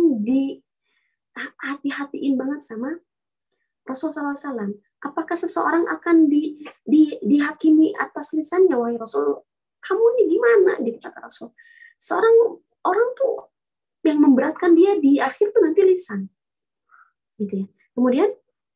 hati-hatiin banget sama Rasulullah SAW. Apakah seseorang akan dihakimi atas lisannya? Wahai Rasul, kamu ini gimana? Gitu kata Rasul. Seorang orang tuh yang memberatkan dia di akhir tuh nanti lisan. Gitu ya. Kemudian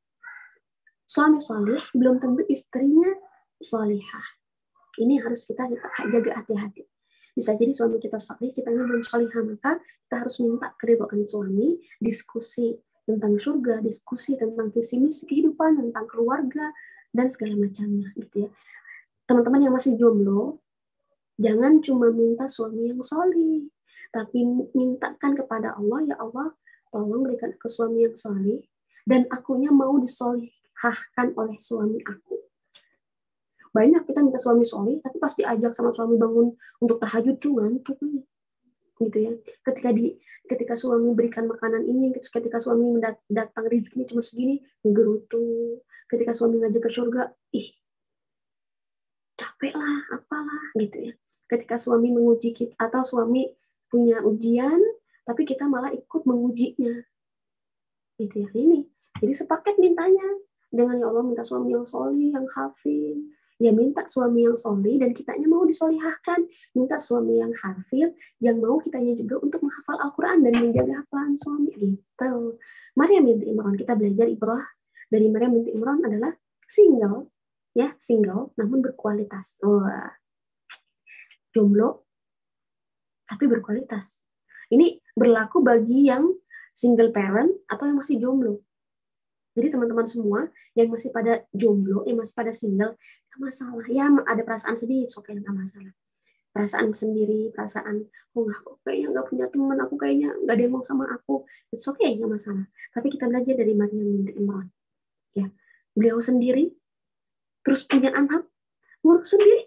suami salih belum tentu istrinya salihah. Ini harus kita jaga hati-hati. Bisa jadi suami kita salih, kitanya belum salihah, maka kita harus minta keridhaan suami, diskusi tentang surga, diskusi tentang visi misi kehidupan, tentang keluarga dan segala macamnya, gitu ya. Teman-teman yang masih jomblo, jangan cuma minta suami yang salih, tapi mintakan kepada Allah, ya Allah, tolong berikan aku suami yang salih, dan akunya mau disolihahkan oleh suami aku. Banyak kita minta suami soleh, tapi pas diajak sama suami bangun untuk tahajud tuh ngantuk gitu ya. Ketika suami berikan makanan ini, ketika suami datang rezekinya cuma segini, ngegerutu. Ketika suami ngajak ke surga, ih capek lah, apalah gitu ya. Ketika suami menguji kita atau suami punya ujian, tapi kita malah ikut mengujinya, gitu ya. Ini, jadi sepaket mintanya. Dengan ya Allah minta suami yang solih, yang hafid, ya minta suami yang solih dan kitanya mau disolihahkan, minta suami yang hafid, yang mau kitanya juga untuk menghafal Al-Quran dan menjaga hafalan suami gitu. Maryam binti Imran, kita belajar ibrah dari Maryam binti Imran adalah single, ya single namun berkualitas. Wah, jomblo tapi berkualitas. Ini berlaku bagi yang single parent atau yang masih jomblo. Jadi teman-teman semua yang masih pada jomblo, yang masih pada single, nggak masalah. Ya ada perasaan sedih, oke, nggak masalah. Perasaan sendiri, perasaan, aku kayaknya nggak punya teman, aku kayaknya nggak ada yang mau sama aku. It's okay, nggak masalah. Tapi kita belajar dari Maryam binti Imran. Ya, beliau sendiri, terus punya anak, ngurus sendiri.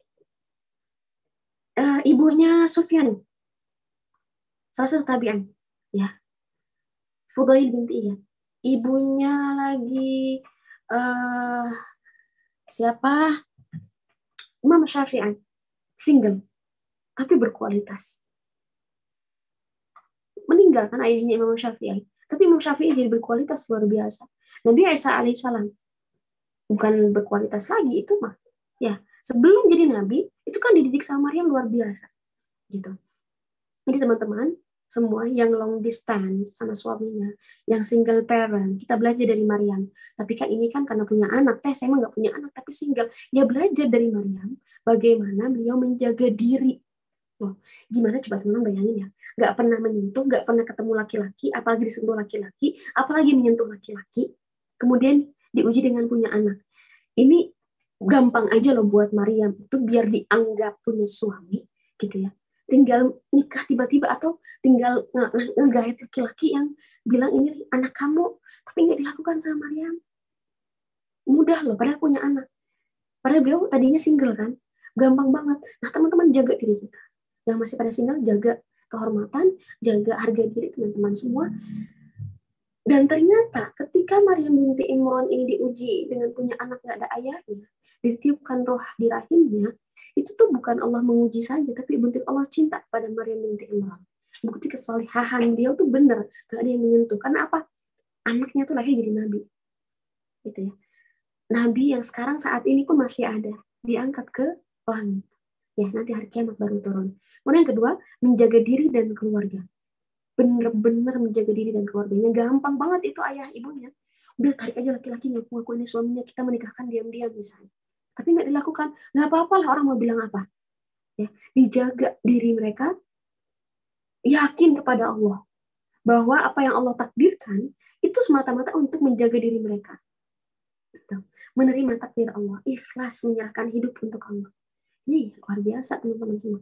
Ibunya Sufyan, salah satu tabi'in, ya, Fudail binti Iyad. Ibunya lagi siapa? Imam Syafi'i, single, tapi berkualitas. Meninggalkan ayahnya Imam Syafi'i, tapi Imam Syafi'i jadi berkualitas luar biasa. Nabi Isa alaihissalam bukan berkualitas lagi itu mah. Ya, sebelum jadi nabi itu kan dididik sama Maryam luar biasa. Gitu. Jadi teman-teman, semua yang long distance sama suaminya, yang single parent, kita belajar dari Maryam. Tapi kan ini kan karena punya anak, saya mah nggak punya anak tapi single. Ya belajar dari Maryam, bagaimana beliau menjaga diri. Loh, gimana coba teman-teman bayangin ya, nggak pernah menyentuh, nggak pernah ketemu laki-laki, apalagi disentuh laki-laki, apalagi menyentuh laki-laki, kemudian diuji dengan punya anak. Ini gampang aja loh buat Maryam itu biar dianggap punya suami, gitu ya. Tinggal nikah tiba-tiba atau tinggal ngegait laki-laki yang bilang ini anak kamu, tapi nggak dilakukan sama Maryam. Mudah loh, padahal punya anak. Padahal beliau tadinya single kan, gampang banget. Nah teman-teman jaga diri kita. Yang masih pada single, jaga kehormatan, jaga harga diri teman-teman semua. Dan ternyata ketika Maryam binti Imran ini diuji dengan punya anak gak ada ayahnya, ditiupkan roh di rahimnya, itu tuh bukan Allah menguji saja, tapi bukti Allah cinta pada Maryam binti Imran. Bukti kesalihahan dia tuh benar, gak ada yang menyentuh. Karena apa? Anaknya tuh lahir jadi nabi. Gitu ya. Nabi yang sekarang saat ini pun masih ada, diangkat ke langit. Ya, nanti hari kiamat baru turun. Kemudian yang kedua, menjaga diri dan keluarga. Bener-bener menjaga diri dan keluarganya. Gampang banget itu ayah ibunya. Udah tarik aja laki-laki ngaku-ngaku ini suaminya, kita menikahkan diam-diam misalnya. Tapi nggak dilakukan. Nggak apa-apa lah orang mau bilang apa. Ya, dijaga diri mereka, yakin kepada Allah. Bahwa apa yang Allah takdirkan, itu semata-mata untuk menjaga diri mereka. Gitu. Menerima takdir Allah. Ikhlas menyerahkan hidup untuk Allah. Ini luar biasa teman-teman semua.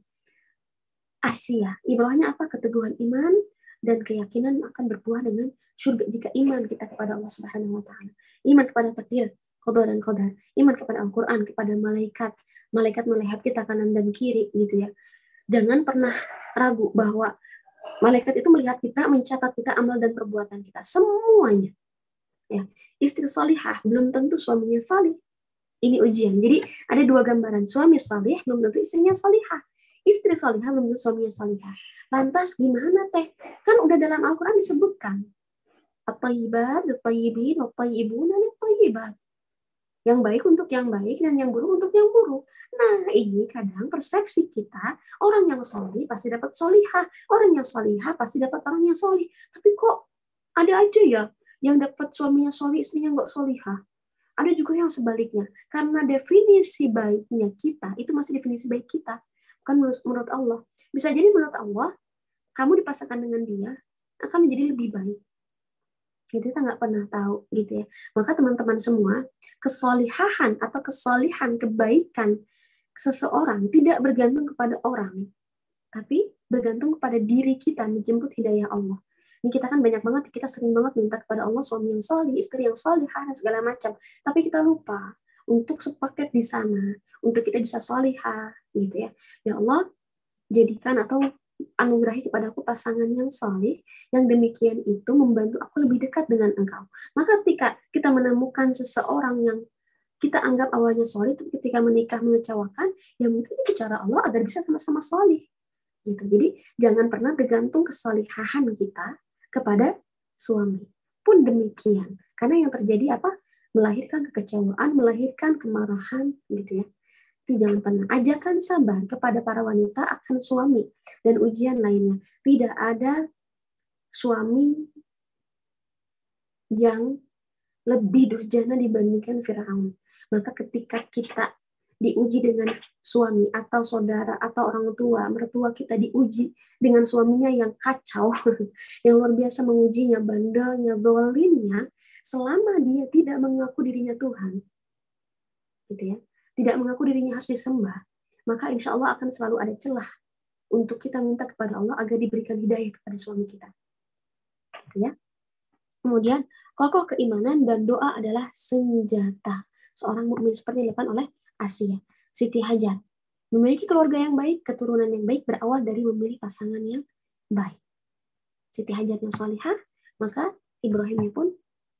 Asia, ibrahnya apa? Keteguhan iman dan keyakinan akan berbuah dengan surga jika iman kita kepada Allah Subhanahu wa taala. Iman kepada takdir, qada dan qadar, iman kepada Al-Qur'an, kepada malaikat, malaikat melihat kita kanan dan kiri gitu ya. Jangan pernah ragu bahwa malaikat itu melihat kita, mencatat kita amal dan perbuatan kita semuanya. Ya, istri salihah belum tentu suaminya salih. Ini ujian. Jadi ada dua gambaran, suami salih belum tentu istrinya salihah. Istri salihah belum tentu suaminya salihah. Lantas gimana teh? Kan udah dalam Al-Quran disebutkan. At-tayyibat, at-tayyibin, at-tayyibun, at-tayyibat. Yang baik untuk yang baik dan yang buruk untuk yang buruk. Nah ini kadang persepsi kita, orang yang solih pasti dapat solihah. Orang yang solihah pasti dapat orang yang solih. Tapi kok ada aja ya yang dapat suaminya solih, istrinya nggak solihah. Ada juga yang sebaliknya. Karena definisi baiknya kita, itu masih definisi baik kita. Bukan menurut Allah. Bisa jadi menurut Allah, kamu dipasangkan dengan dia, akan menjadi lebih baik. Jadi kita nggak pernah tahu gitu ya. Maka teman-teman semua, kesolihahan atau kesolihan, kebaikan seseorang tidak bergantung kepada orang, tapi bergantung kepada diri kita menjemput hidayah Allah. Ini kita kan banyak banget, kita sering banget minta kepada Allah suami yang solih, istri yang solihah, dan segala macam. Tapi kita lupa untuk sepaket di sana, untuk kita bisa solihah, gitu ya. Ya Allah, jadikan atau anugerahi kepadaku pasangan yang saleh, yang demikian itu membantu aku lebih dekat dengan Engkau. Maka ketika kita menemukan seseorang yang kita anggap awalnya soleh, tapi ketika menikah mengecewakan, ya mungkin itu cara Allah agar bisa sama-sama soleh. Gitu. Jadi jangan pernah bergantung kesolihahan kita kepada suami. Pun demikian. Karena yang terjadi apa? Melahirkan kekecewaan, melahirkan kemarahan, gitu ya. Itu jangan pernah. Ajakan sabar kepada para wanita akan suami dan ujian lainnya. Tidak ada suami yang lebih durjana dibandingkan Firaun. Maka ketika kita diuji dengan suami atau saudara atau orang tua, mertua kita diuji dengan suaminya yang kacau, yang luar biasa mengujinya, bandelnya, zalimnya, selama dia tidak mengaku dirinya Tuhan, gitu ya, tidak mengaku dirinya harus disembah, maka insya Allah akan selalu ada celah untuk kita minta kepada Allah agar diberikan hidayah kepada suami kita, gitu ya. Kemudian kokoh keimanan dan doa adalah senjata seorang mukmin seperti dilakukan oleh Asia, Siti Hajar. Memiliki keluarga yang baik, keturunan yang baik berawal dari memilih pasangan yang baik. Siti Hajarnya salihah, maka Ibrahimnya pun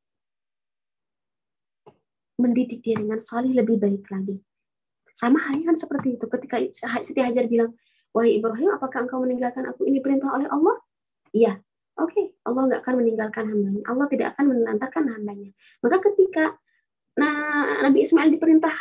mendidik dia dengan salih lebih baik lagi. Sama halnya kan seperti itu. Ketika Siti Hajar bilang, wahai Ibrahim, apakah engkau meninggalkan aku? Ini perintah oleh Allah? Iya. Oke, Allah nggak akan meninggalkan hambanya. Allah tidak akan menelantarkan hambanya. Maka ketika Nabi Ismail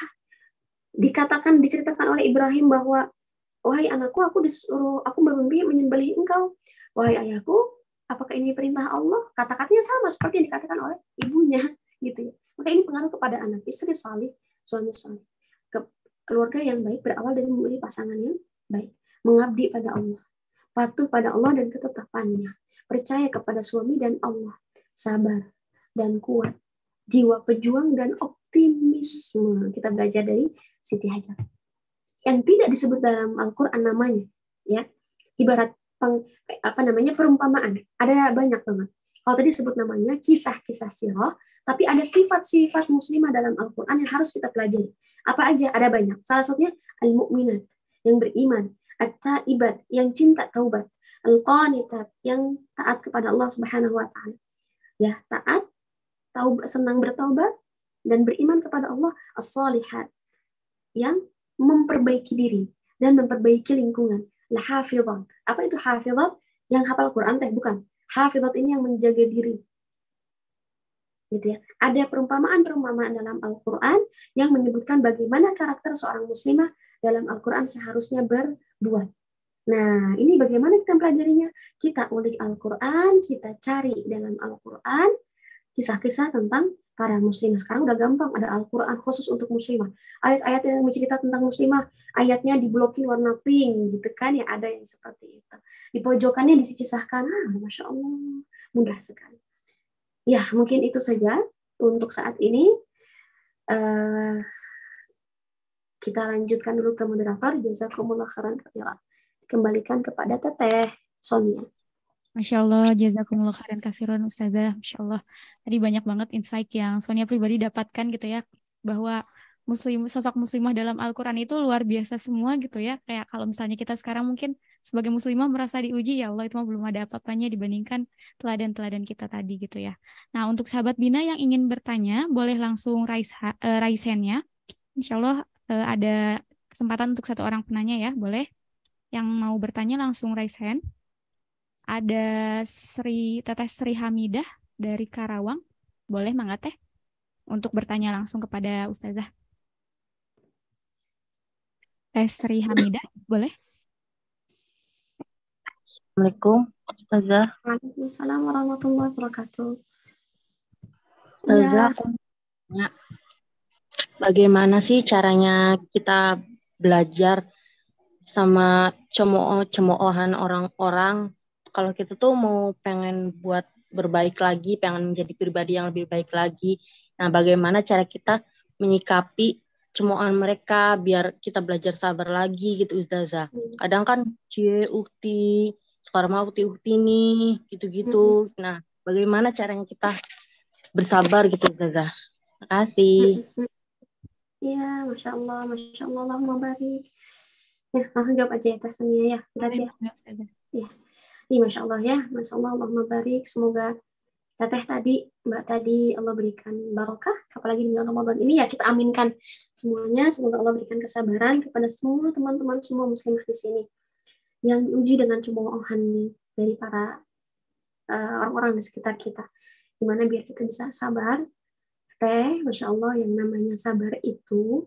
diceritakan oleh Ibrahim bahwa wahai anakku, aku bermimpi menyembelih engkau. Wahai ayahku, apakah ini perintah Allah? Kata-katanya sama seperti yang dikatakan oleh ibunya, gitu ya. Maka ini pengaruh kepada anak, istri salih, suami salih. Keluarga yang baik berawal dari memilih pasangan yang baik, mengabdi pada Allah, patuh pada Allah dan ketetapannya, percaya kepada suami dan Allah, sabar dan kuat, jiwa pejuang dan optimisme. Kita belajar dari Siti Hajar. Yang tidak disebut dalam Al-Quran namanya, ya, ibarat perumpamaan. Ada banyak banget. Kalau tadi sebut namanya kisah-kisah sirah, tapi ada sifat-sifat muslimah dalam Al-Quran yang harus kita pelajari. Apa aja? Ada banyak. Salah satunya al-mu'minat, yang beriman, at-taibat, yang cinta taubat, al-qanitat, yang taat kepada Allah Subhanahu wa taala. Ya, taat, senang bertaubat dan beriman kepada Allah, as-salihat, yang memperbaiki diri dan memperbaiki lingkungan. Hafizat. Apa itu hafizat? Yang hafal Quran teh bukan. Hafizat ini yang menjaga diri. Gitu ya. Ada perumpamaan-perumpamaan dalam Al-Quran yang menyebutkan bagaimana karakter seorang muslimah dalam Al-Quran seharusnya berbuat. Nah, ini bagaimana kita mempelajarinya? Kita ulik Al-Quran, kita cari dalam Al-Quran kisah-kisah tentang para muslimah. Sekarang udah gampang, ada Al-Quran khusus untuk muslimah. Ayat-ayat yang mencerita tentang muslimah, ayatnya diblokir warna pink, gitu kan, ya ada yang seperti itu. Di pojokannya dikisahkan, Masya Allah, mudah sekali. Ya, mungkin itu saja untuk saat ini. Kita lanjutkan dulu ke moderator. Jazakumullah khairan katsiran. Kembalikan kepada Teteh Sonia. Masya Allah, jazakumullah khairan katsiran Ustazah. Masya Allah, tadi banyak banget insight yang Sonia pribadi dapatkan gitu ya, bahwa sosok muslimah dalam Al-Quran itu luar biasa semua gitu ya. Kayak kalau misalnya kita sekarang mungkin sebagai muslimah merasa diuji, ya Allah itu mah belum ada apa-apanya dibandingkan teladan-teladan kita tadi gitu ya. Nah, untuk sahabat Bina yang ingin bertanya, boleh langsung raise hand-nya. Insya Allah ada kesempatan untuk satu orang penanya ya, boleh. Yang mau bertanya langsung raise hand. Ada Teteh Sri Hamidah dari Karawang. Boleh Mangga Teh untuk bertanya langsung kepada Ustazah. Teh Sri Hamidah, boleh? Assalamualaikum, Ustazah. Waalaikumsalam warahmatullahi wabarakatuh. Ustazah, ya. Bagaimana sih caranya kita belajar sama cemoohan orang-orang kalau kita tuh mau pengen buat berbaik lagi, pengen menjadi pribadi yang lebih baik lagi. Nah, bagaimana cara kita menyikapi cemoohan mereka biar kita belajar sabar lagi gitu, Ustazah. Kadang kan ukti, sekarang mah ukti nih, gitu-gitu. Nah, bagaimana caranya kita bersabar gitu, Ustazah? Terima kasih. Ya, Masya Allah, Allahumma barik. Ya, langsung jawab aja ya Teh Sania ya. Berarti ya. Iya. Iya, Masya Allah ya. Masya Allah, Allahumma barik. Semoga Teh tadi, Mbak tadi Allah berikan barokah, apalagi di bulan Ramadan ini ya kita aminkan semuanya. Semoga Allah berikan kesabaran kepada semua teman-teman, semua muslimah di sini yang diuji dengan cemoohan dari para orang-orang di sekitar kita. Gimana biar kita bisa sabar. Teh, Masya Allah, yang namanya sabar itu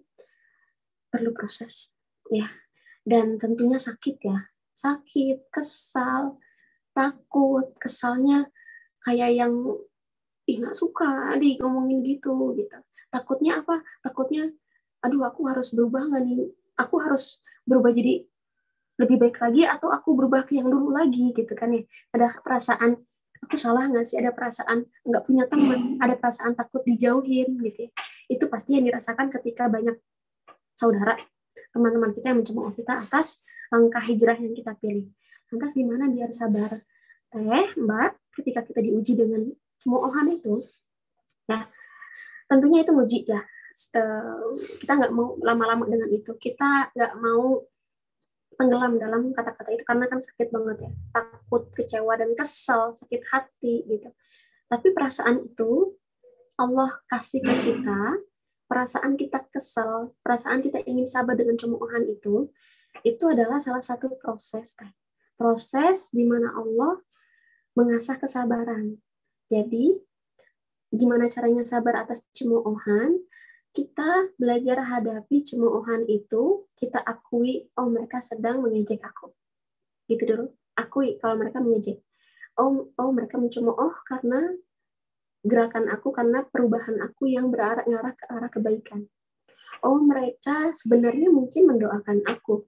perlu proses ya. Dan tentunya sakit ya. Sakit, kesal, takut, kesalnya kayak yang nggak suka ngomongin gitu. Takutnya apa? Takutnya, aduh aku harus berubah nggak nih? Aku harus berubah jadi lebih baik lagi atau aku berubah ke yang dulu lagi gitu kan ya. Ada perasaan aku salah nggak sih? Ada perasaan nggak punya teman, ada perasaan takut dijauhin gitu ya. Itu pasti yang dirasakan ketika banyak saudara, teman-teman kita yang mencemooh kita atas langkah hijrah yang kita pilih. Lantas gimana biar sabar? Mbak, ketika kita diuji dengan cemoohan itu, nah tentunya itu uji ya. Kita nggak mau lama-lama dengan itu. Kita nggak mau tenggelam dalam kata-kata itu karena kan sakit banget ya. Takut, kecewa, dan kesal, sakit hati gitu. Tapi perasaan itu Allah kasih ke kita, perasaan kita kesal, perasaan kita ingin sabar dengan cemoohan itu adalah salah satu proses. Proses di mana Allah mengasah kesabaran. Jadi, gimana caranya sabar atas cemoohan? Kita belajar hadapi cemoohan itu, kita akui, oh mereka sedang mengejek aku. Gitu dulu. Akui kalau mereka mengejek. Oh mereka mencemooh karena gerakan aku, karena perubahan aku yang ngarah ke arah kebaikan. Oh mereka sebenarnya mungkin mendoakan aku.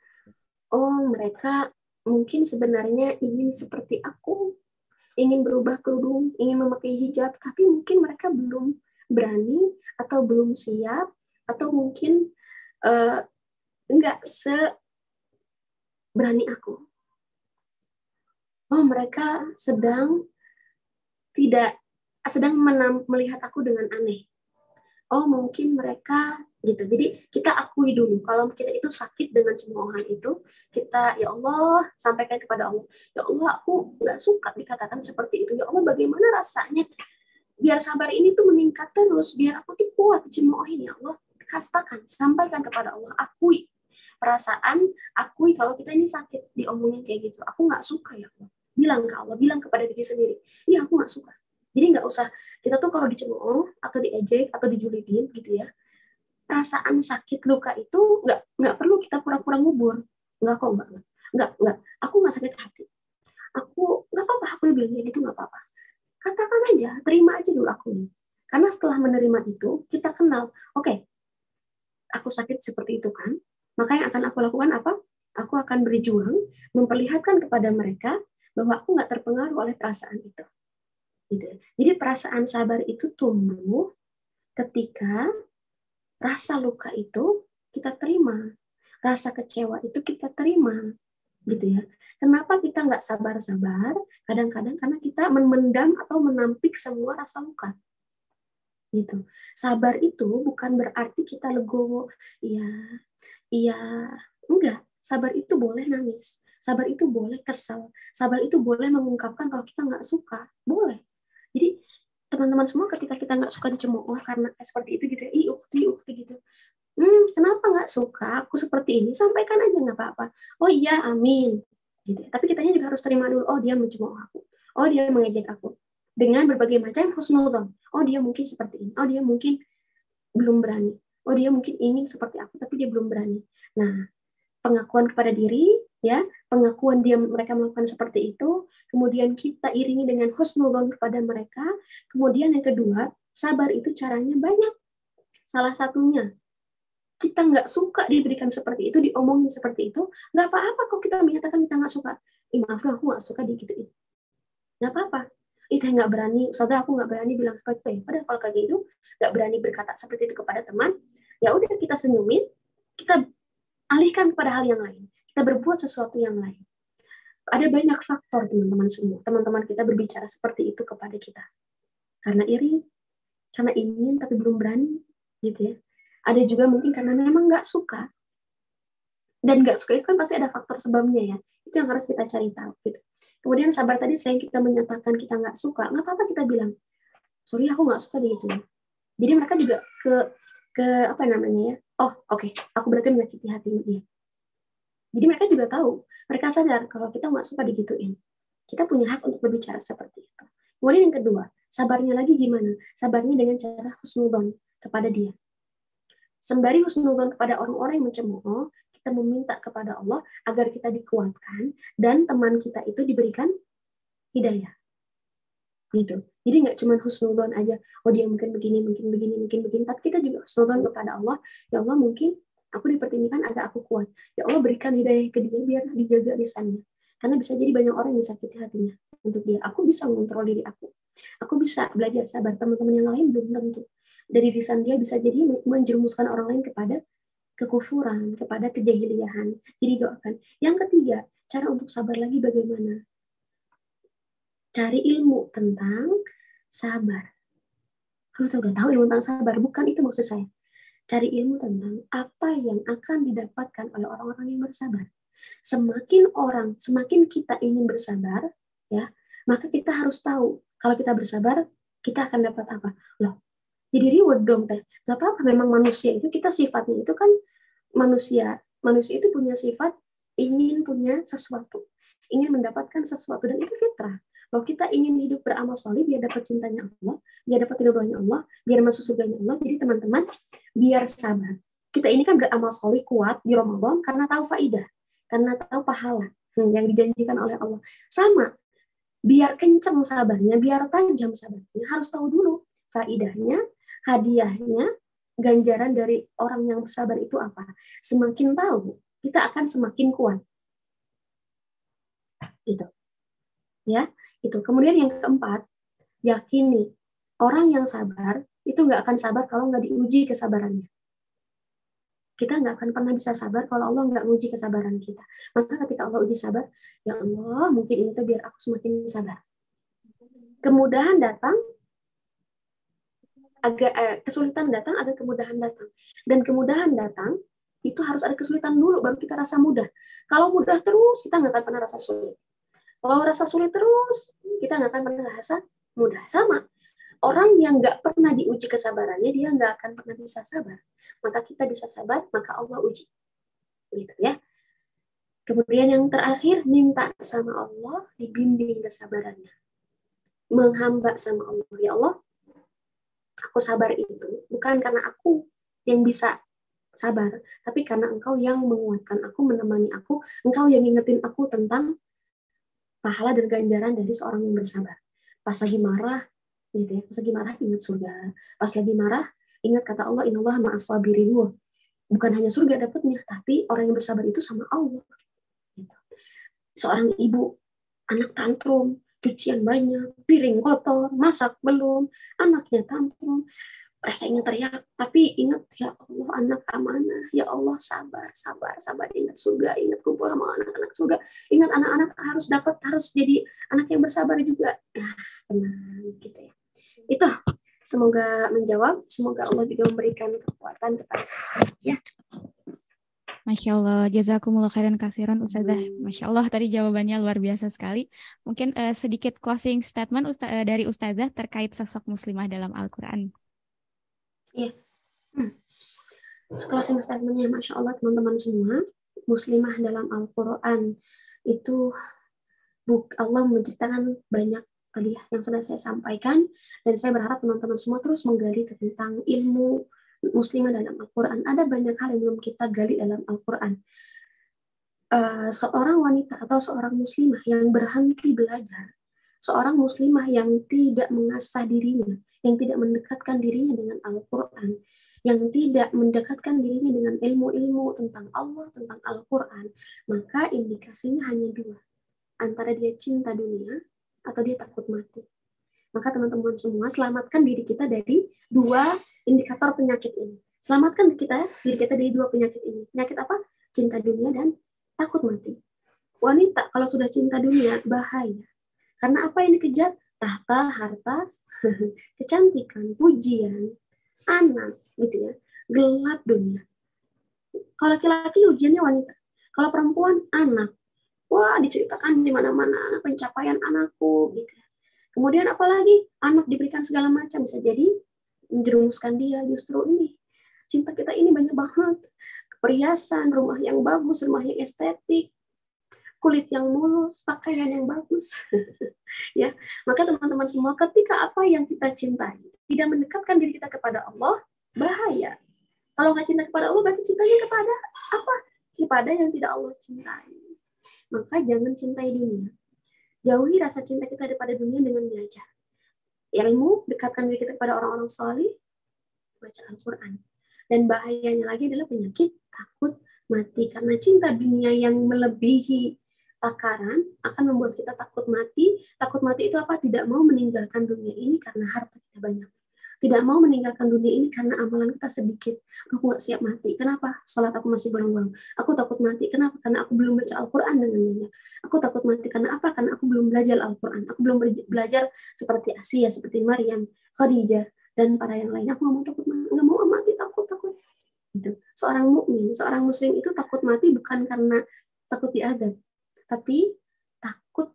Oh mereka mungkin sebenarnya ingin seperti aku, ingin berubah kerudung, ingin memakai hijab, tapi mungkin mereka belum berani atau belum siap, atau mungkin enggak seberani aku. Oh mereka sedang melihat aku dengan aneh. Oh mungkin mereka gitu. Jadi kita akui dulu kalau kita itu sakit dengan cemoohan itu, kita ya Allah sampaikan kepada Allah. Ya Allah, aku nggak suka dikatakan seperti itu. Ya Allah, bagaimana rasanya biar sabar ini tuh meningkat terus, biar aku tuh kuat dicemoohin ya Allah. Katakan, sampaikan kepada Allah, akui perasaan, akui kalau kita ini sakit diomongin kayak gitu. Aku nggak suka ya Allah. Bilang ke Allah, bilang kepada diri sendiri. Iya aku nggak suka. Jadi nggak usah kita tuh kalau dicemooh atau diejek atau dijulitin gitu ya, perasaan sakit luka itu nggak perlu kita pura-pura ngubur. Nggak kok nggak. Aku nggak sakit hati. Aku nggak apa-apa. Aku bilangnya gitu nggak apa-apa. Katakan aja, terima aja dulu aku. Karena setelah menerima itu kita kenal. Oke, aku sakit seperti itu kan. Maka yang akan aku lakukan apa? Aku akan berjuang memperlihatkan kepada mereka bahwa aku nggak terpengaruh oleh perasaan itu. Gitu. Jadi perasaan sabar itu tumbuh ketika rasa luka itu kita terima, rasa kecewa itu kita terima, gitu ya. Kenapa kita nggak sabar-sabar? Kadang-kadang karena kita memendam atau menampik semua rasa luka, gitu. Sabar itu bukan berarti kita legowo, iya, enggak. Sabar itu boleh nangis, sabar itu boleh kesal, sabar itu boleh mengungkapkan kalau kita nggak suka, boleh. Jadi teman-teman semua ketika kita nggak suka dicemooh karena seperti itu gitu, ukti gitu. Kenapa nggak suka? Aku seperti ini, sampaikan aja nggak apa-apa. Oh iya, amin. Gitu. Tapi kitanya juga harus terima dulu. Oh dia mencemooh aku. Oh dia mengejek aku. Dengan berbagai macam husnuzon. Oh dia mungkin seperti ini. Oh dia mungkin belum berani. Oh dia mungkin ingin seperti aku, tapi dia belum berani. Nah, pengakuan kepada diri, ya, pengakuan mereka melakukan seperti itu, kemudian kita iringi dengan husnuzon kepada mereka, kemudian yang kedua, sabar itu caranya banyak. Salah satunya, kita nggak suka diberikan seperti itu, diomongin seperti itu, nggak apa-apa kok kita menyatakan kita nggak suka. Maaf dong, aku nggak suka digituin. Nggak apa-apa. Itu nggak berani, Ustazah aku nggak berani bilang seperti itu. Padahal kalau kayak gitu, nggak berani berkata seperti itu kepada teman, ya udah kita senyumin, kita alihkan kepada hal yang lain. Kita berbuat sesuatu yang lain. Ada banyak faktor teman-teman semua. Teman-teman kita berbicara seperti itu kepada kita. Karena iri, karena ingin tapi belum berani, gitu ya. Ada juga mungkin karena memang nggak suka. Dan nggak suka itu kan pasti ada faktor sebabnya ya. Itu yang harus kita cari tahu gitu. Kemudian sabar tadi selain kita menyatakan kita nggak suka, nggak apa-apa kita bilang, sorry aku nggak suka gitu. Jadi mereka juga ke apa namanya ya? Oh oke, aku berarti menyakiti hatinya dia. Jadi mereka juga tahu, mereka sadar kalau kita nggak suka digituin. Kita punya hak untuk berbicara seperti itu. Kemudian yang kedua, sabarnya lagi gimana? Sabarnya dengan cara husnudzon kepada dia. Sembari husnudzon kepada orang-orang yang mencemooh, kita meminta kepada Allah agar kita dikuatkan dan teman kita itu diberikan hidayah. Gitu. Jadi nggak cuma husnudzon aja, oh dia mungkin begini, tapi kita juga husnudzon kepada Allah, ya Allah mungkin aku dipertimbangkan agar aku kuat. Ya Allah berikan hidayah ke dia biar dijaga lisannya. Karena bisa jadi banyak orang yang sakiti hatinya untuk dia. Aku bisa mengontrol diri aku. Aku bisa belajar sabar. Teman-teman yang lain belum tentu. Dari lisan dia bisa jadi menjerumuskan orang lain kepada kekufuran, kepada kejahiliahan. Jadi doakan. Yang ketiga, cara untuk sabar lagi bagaimana? Cari ilmu tentang sabar. Harus udah tahu ilmu tentang sabar. Bukan itu maksud saya. Cari ilmu tentang apa yang akan didapatkan oleh orang-orang yang bersabar. Semakin kita ingin bersabar, ya, maka kita harus tahu kalau kita bersabar, kita akan dapat apa. Loh, jadi reward dong teh. Gak apa-apa, memang manusia itu kita sifatnya itu kan manusia itu punya sifat ingin punya sesuatu, ingin mendapatkan sesuatu, dan itu fitrah. Kalau kita ingin hidup beramal soleh biar dapat cintanya Allah, biar dapat ridhonya Allah, biar masuk surganya Allah. Jadi teman-teman, biar sabar. Kita ini kan beramal soleh kuat di Ramadan karena tahu faidah, karena tahu pahala yang dijanjikan oleh Allah. Sama, biar kencang sabarnya, biar tajam sabarnya, harus tahu dulu faidahnya, hadiahnya, ganjaran dari orang yang bersabar itu apa. Semakin tahu, kita akan semakin kuat. Gitu. Ya, itu. Kemudian yang keempat, yakini orang yang sabar itu nggak akan sabar kalau nggak diuji kesabarannya. Kita nggak akan pernah bisa sabar kalau Allah nggak uji kesabaran kita. Maka ketika Allah uji sabar, ya Allah, mungkin ini tuh biar aku semakin sabar. Kemudahan datang, kesulitan datang agar kemudahan datang. Dan kemudahan datang, itu harus ada kesulitan dulu, baru kita rasa mudah. Kalau mudah terus, kita nggak akan pernah rasa sulit. Kalau rasa sulit terus, kita nggak akan pernah rasa mudah. Sama, orang yang nggak pernah diuji kesabarannya, dia nggak akan pernah bisa sabar. Maka kita bisa sabar, maka Allah uji. Gitu ya. Kemudian yang terakhir, minta sama Allah dibimbing kesabarannya. Menghamba sama Allah. Ya Allah, aku sabar itu bukan karena aku yang bisa sabar, tapi karena Engkau yang menguatkan aku, menemani aku, Engkau yang ngingetin aku tentang pahala dan ganjaran dari seorang yang bersabar. Pas lagi marah, gitu ya, pas lagi marah ingat surga. Pas lagi marah, ingat kata Allah, innallaha ma'as sabirin. Bukan hanya surga dapatnya, tapi orang yang bersabar itu sama Allah. Gitu. Seorang ibu, anak tantrum, cucian banyak, piring kotor, masak belum, anaknya tantrum, rasanya teriak, tapi ingat ya Allah anak amanah, ya Allah sabar, ingat surga, ingat kumpul sama anak-anak surga, ingat anak-anak harus jadi anak yang bersabar juga. Tenang gitu ya. Itu semoga menjawab, semoga Allah juga memberikan kekuatan kepada kita ya. Masya Allah, jazakumullah khairan kasiran Ustazah. Masya Allah, tadi jawabannya luar biasa sekali. Mungkin sedikit closing statement dari Ustazah terkait sosok muslimah dalam Al-Quran. Iya. Closing statementnya, Masya Allah teman-teman semua, muslimah dalam Al-Quran itu Allah menceritakan banyak tadi yang sudah saya sampaikan, dan saya berharap teman-teman semua terus menggali tentang ilmu muslimah dalam Al-Quran. Ada banyak hal yang belum kita gali dalam Al-Quran. Seorang wanita atau seorang muslimah yang berhenti belajar, seorang muslimah yang tidak mengasah dirinya, yang tidak mendekatkan dirinya dengan Al-Quran, yang tidak mendekatkan dirinya dengan ilmu-ilmu tentang Allah, tentang Al-Quran, maka indikasinya hanya dua. Antara dia cinta dunia atau dia takut mati. Maka teman-teman semua, selamatkan diri kita dari dua indikator penyakit ini. Selamatkan diri kita dari dua penyakit ini. Penyakit apa? Cinta dunia dan takut mati. Wanita kalau sudah cinta dunia, bahaya. Karena apa yang dikejar? Tahta, harta, kecantikan, pujian, anak, gitu ya. gelap dunia. Kalau laki-laki ujiannya wanita, kalau perempuan anak. Wah, diceritakan di mana-mana pencapaian anakku gitu. Kemudian apalagi anak diberikan segala macam, bisa jadi menjerumuskan dia justru ini. Cinta kita ini banyak banget. Perhiasan, rumah yang bagus, rumah yang estetik, kulit yang mulus, pakaian yang bagus. Ya, maka teman-teman semua, ketika apa yang kita cintai tidak mendekatkan diri kita kepada Allah, bahaya. Kalau nggak cinta kepada Allah, berarti cintanya kepada apa? Kepada yang tidak Allah cintai. Maka jangan cintai dunia. Jauhi rasa cinta kita daripada dunia dengan belajar ilmu, dekatkan diri kita kepada orang-orang salih, baca Al-Quran. Dan bahayanya lagi adalah penyakit takut mati. Karena cinta dunia yang melebihi takaran akan membuat kita takut mati. Takut mati itu apa? Tidak mau meninggalkan dunia ini karena harta kita banyak. Tidak mau meninggalkan dunia ini karena amalan kita sedikit. Aku nggak siap mati. Kenapa? Salat aku masih bolong-bolong. Aku takut mati. Kenapa? Karena aku belum baca Al-Quran dengan banyak. Aku takut mati. Karena apa? Karena aku belum belajar Al-Quran. Aku belum belajar seperti Asia, seperti Maryam, Khadijah, dan para yang lain. Aku nggak mau takut mati. Nggak mau mati, takut. Gitu. Seorang mukmin, seorang muslim itu takut mati bukan karena takut diazab, tapi takut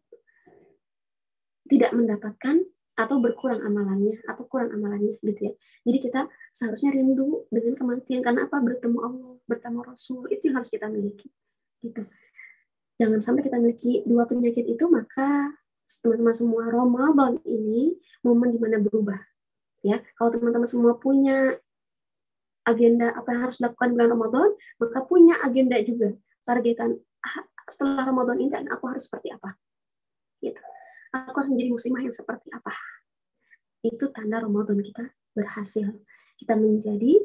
tidak mendapatkan atau berkurang amalannya atau kurang amalannya gitu ya. Jadi kita seharusnya rindu dengan kematian karena apa? Bertemu Allah, bertemu Rasul, itu yang harus kita miliki. Gitu. Jangan sampai kita miliki dua penyakit itu, maka teman-teman semua Ramadan ini momen dimana berubah. Ya, kalau teman-teman semua punya agenda apa yang harus dilakukan bulan Ramadan, maka punya agenda juga targetan setelah Ramadan ini aku harus seperti apa. Gitu. Aku harus menjadi muslimah yang seperti apa. Itu tanda Ramadan kita berhasil. Kita menjadi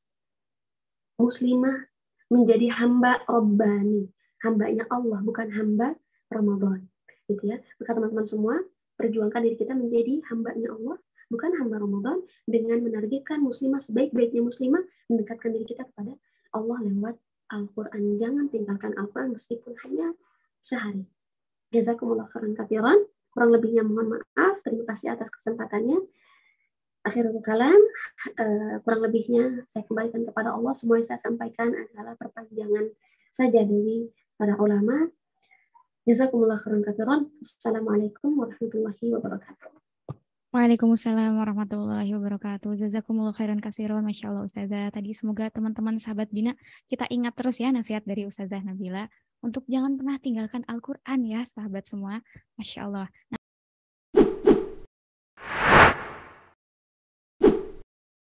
muslimah, menjadi hamba Rabbani. Hambanya Allah, bukan hamba Ramadan. Gitu ya. Maka teman-teman semua, perjuangkan diri kita menjadi hambanya Allah, bukan hamba Ramadan, dengan menargetkan muslimah sebaik-baiknya muslimah, mendekatkan diri kita kepada Allah lewat Al-Quran. Jangan tinggalkan Al-Quran meskipun hanya sehari. Jazakumullah khairan katsiran. Kurang lebihnya mohon maaf. Terima kasih atas kesempatannya. Akhirul kalam, kurang lebihnya saya kembalikan kepada Allah. Semua yang saya sampaikan adalah perpanjangan saja dari para ulama. Jazakumullah khairan katsiran. Assalamualaikum warahmatullahi wabarakatuh. Waalaikumsalam warahmatullahi wabarakatuh. Jazakumullah khairan katsiran. Masya Allah Ustazah. Tadi semoga teman-teman sahabat Bina kita ingat terus ya nasihat dari Ustazah Nabila untuk jangan pernah tinggalkan Al-Quran ya sahabat semua. Masya Allah.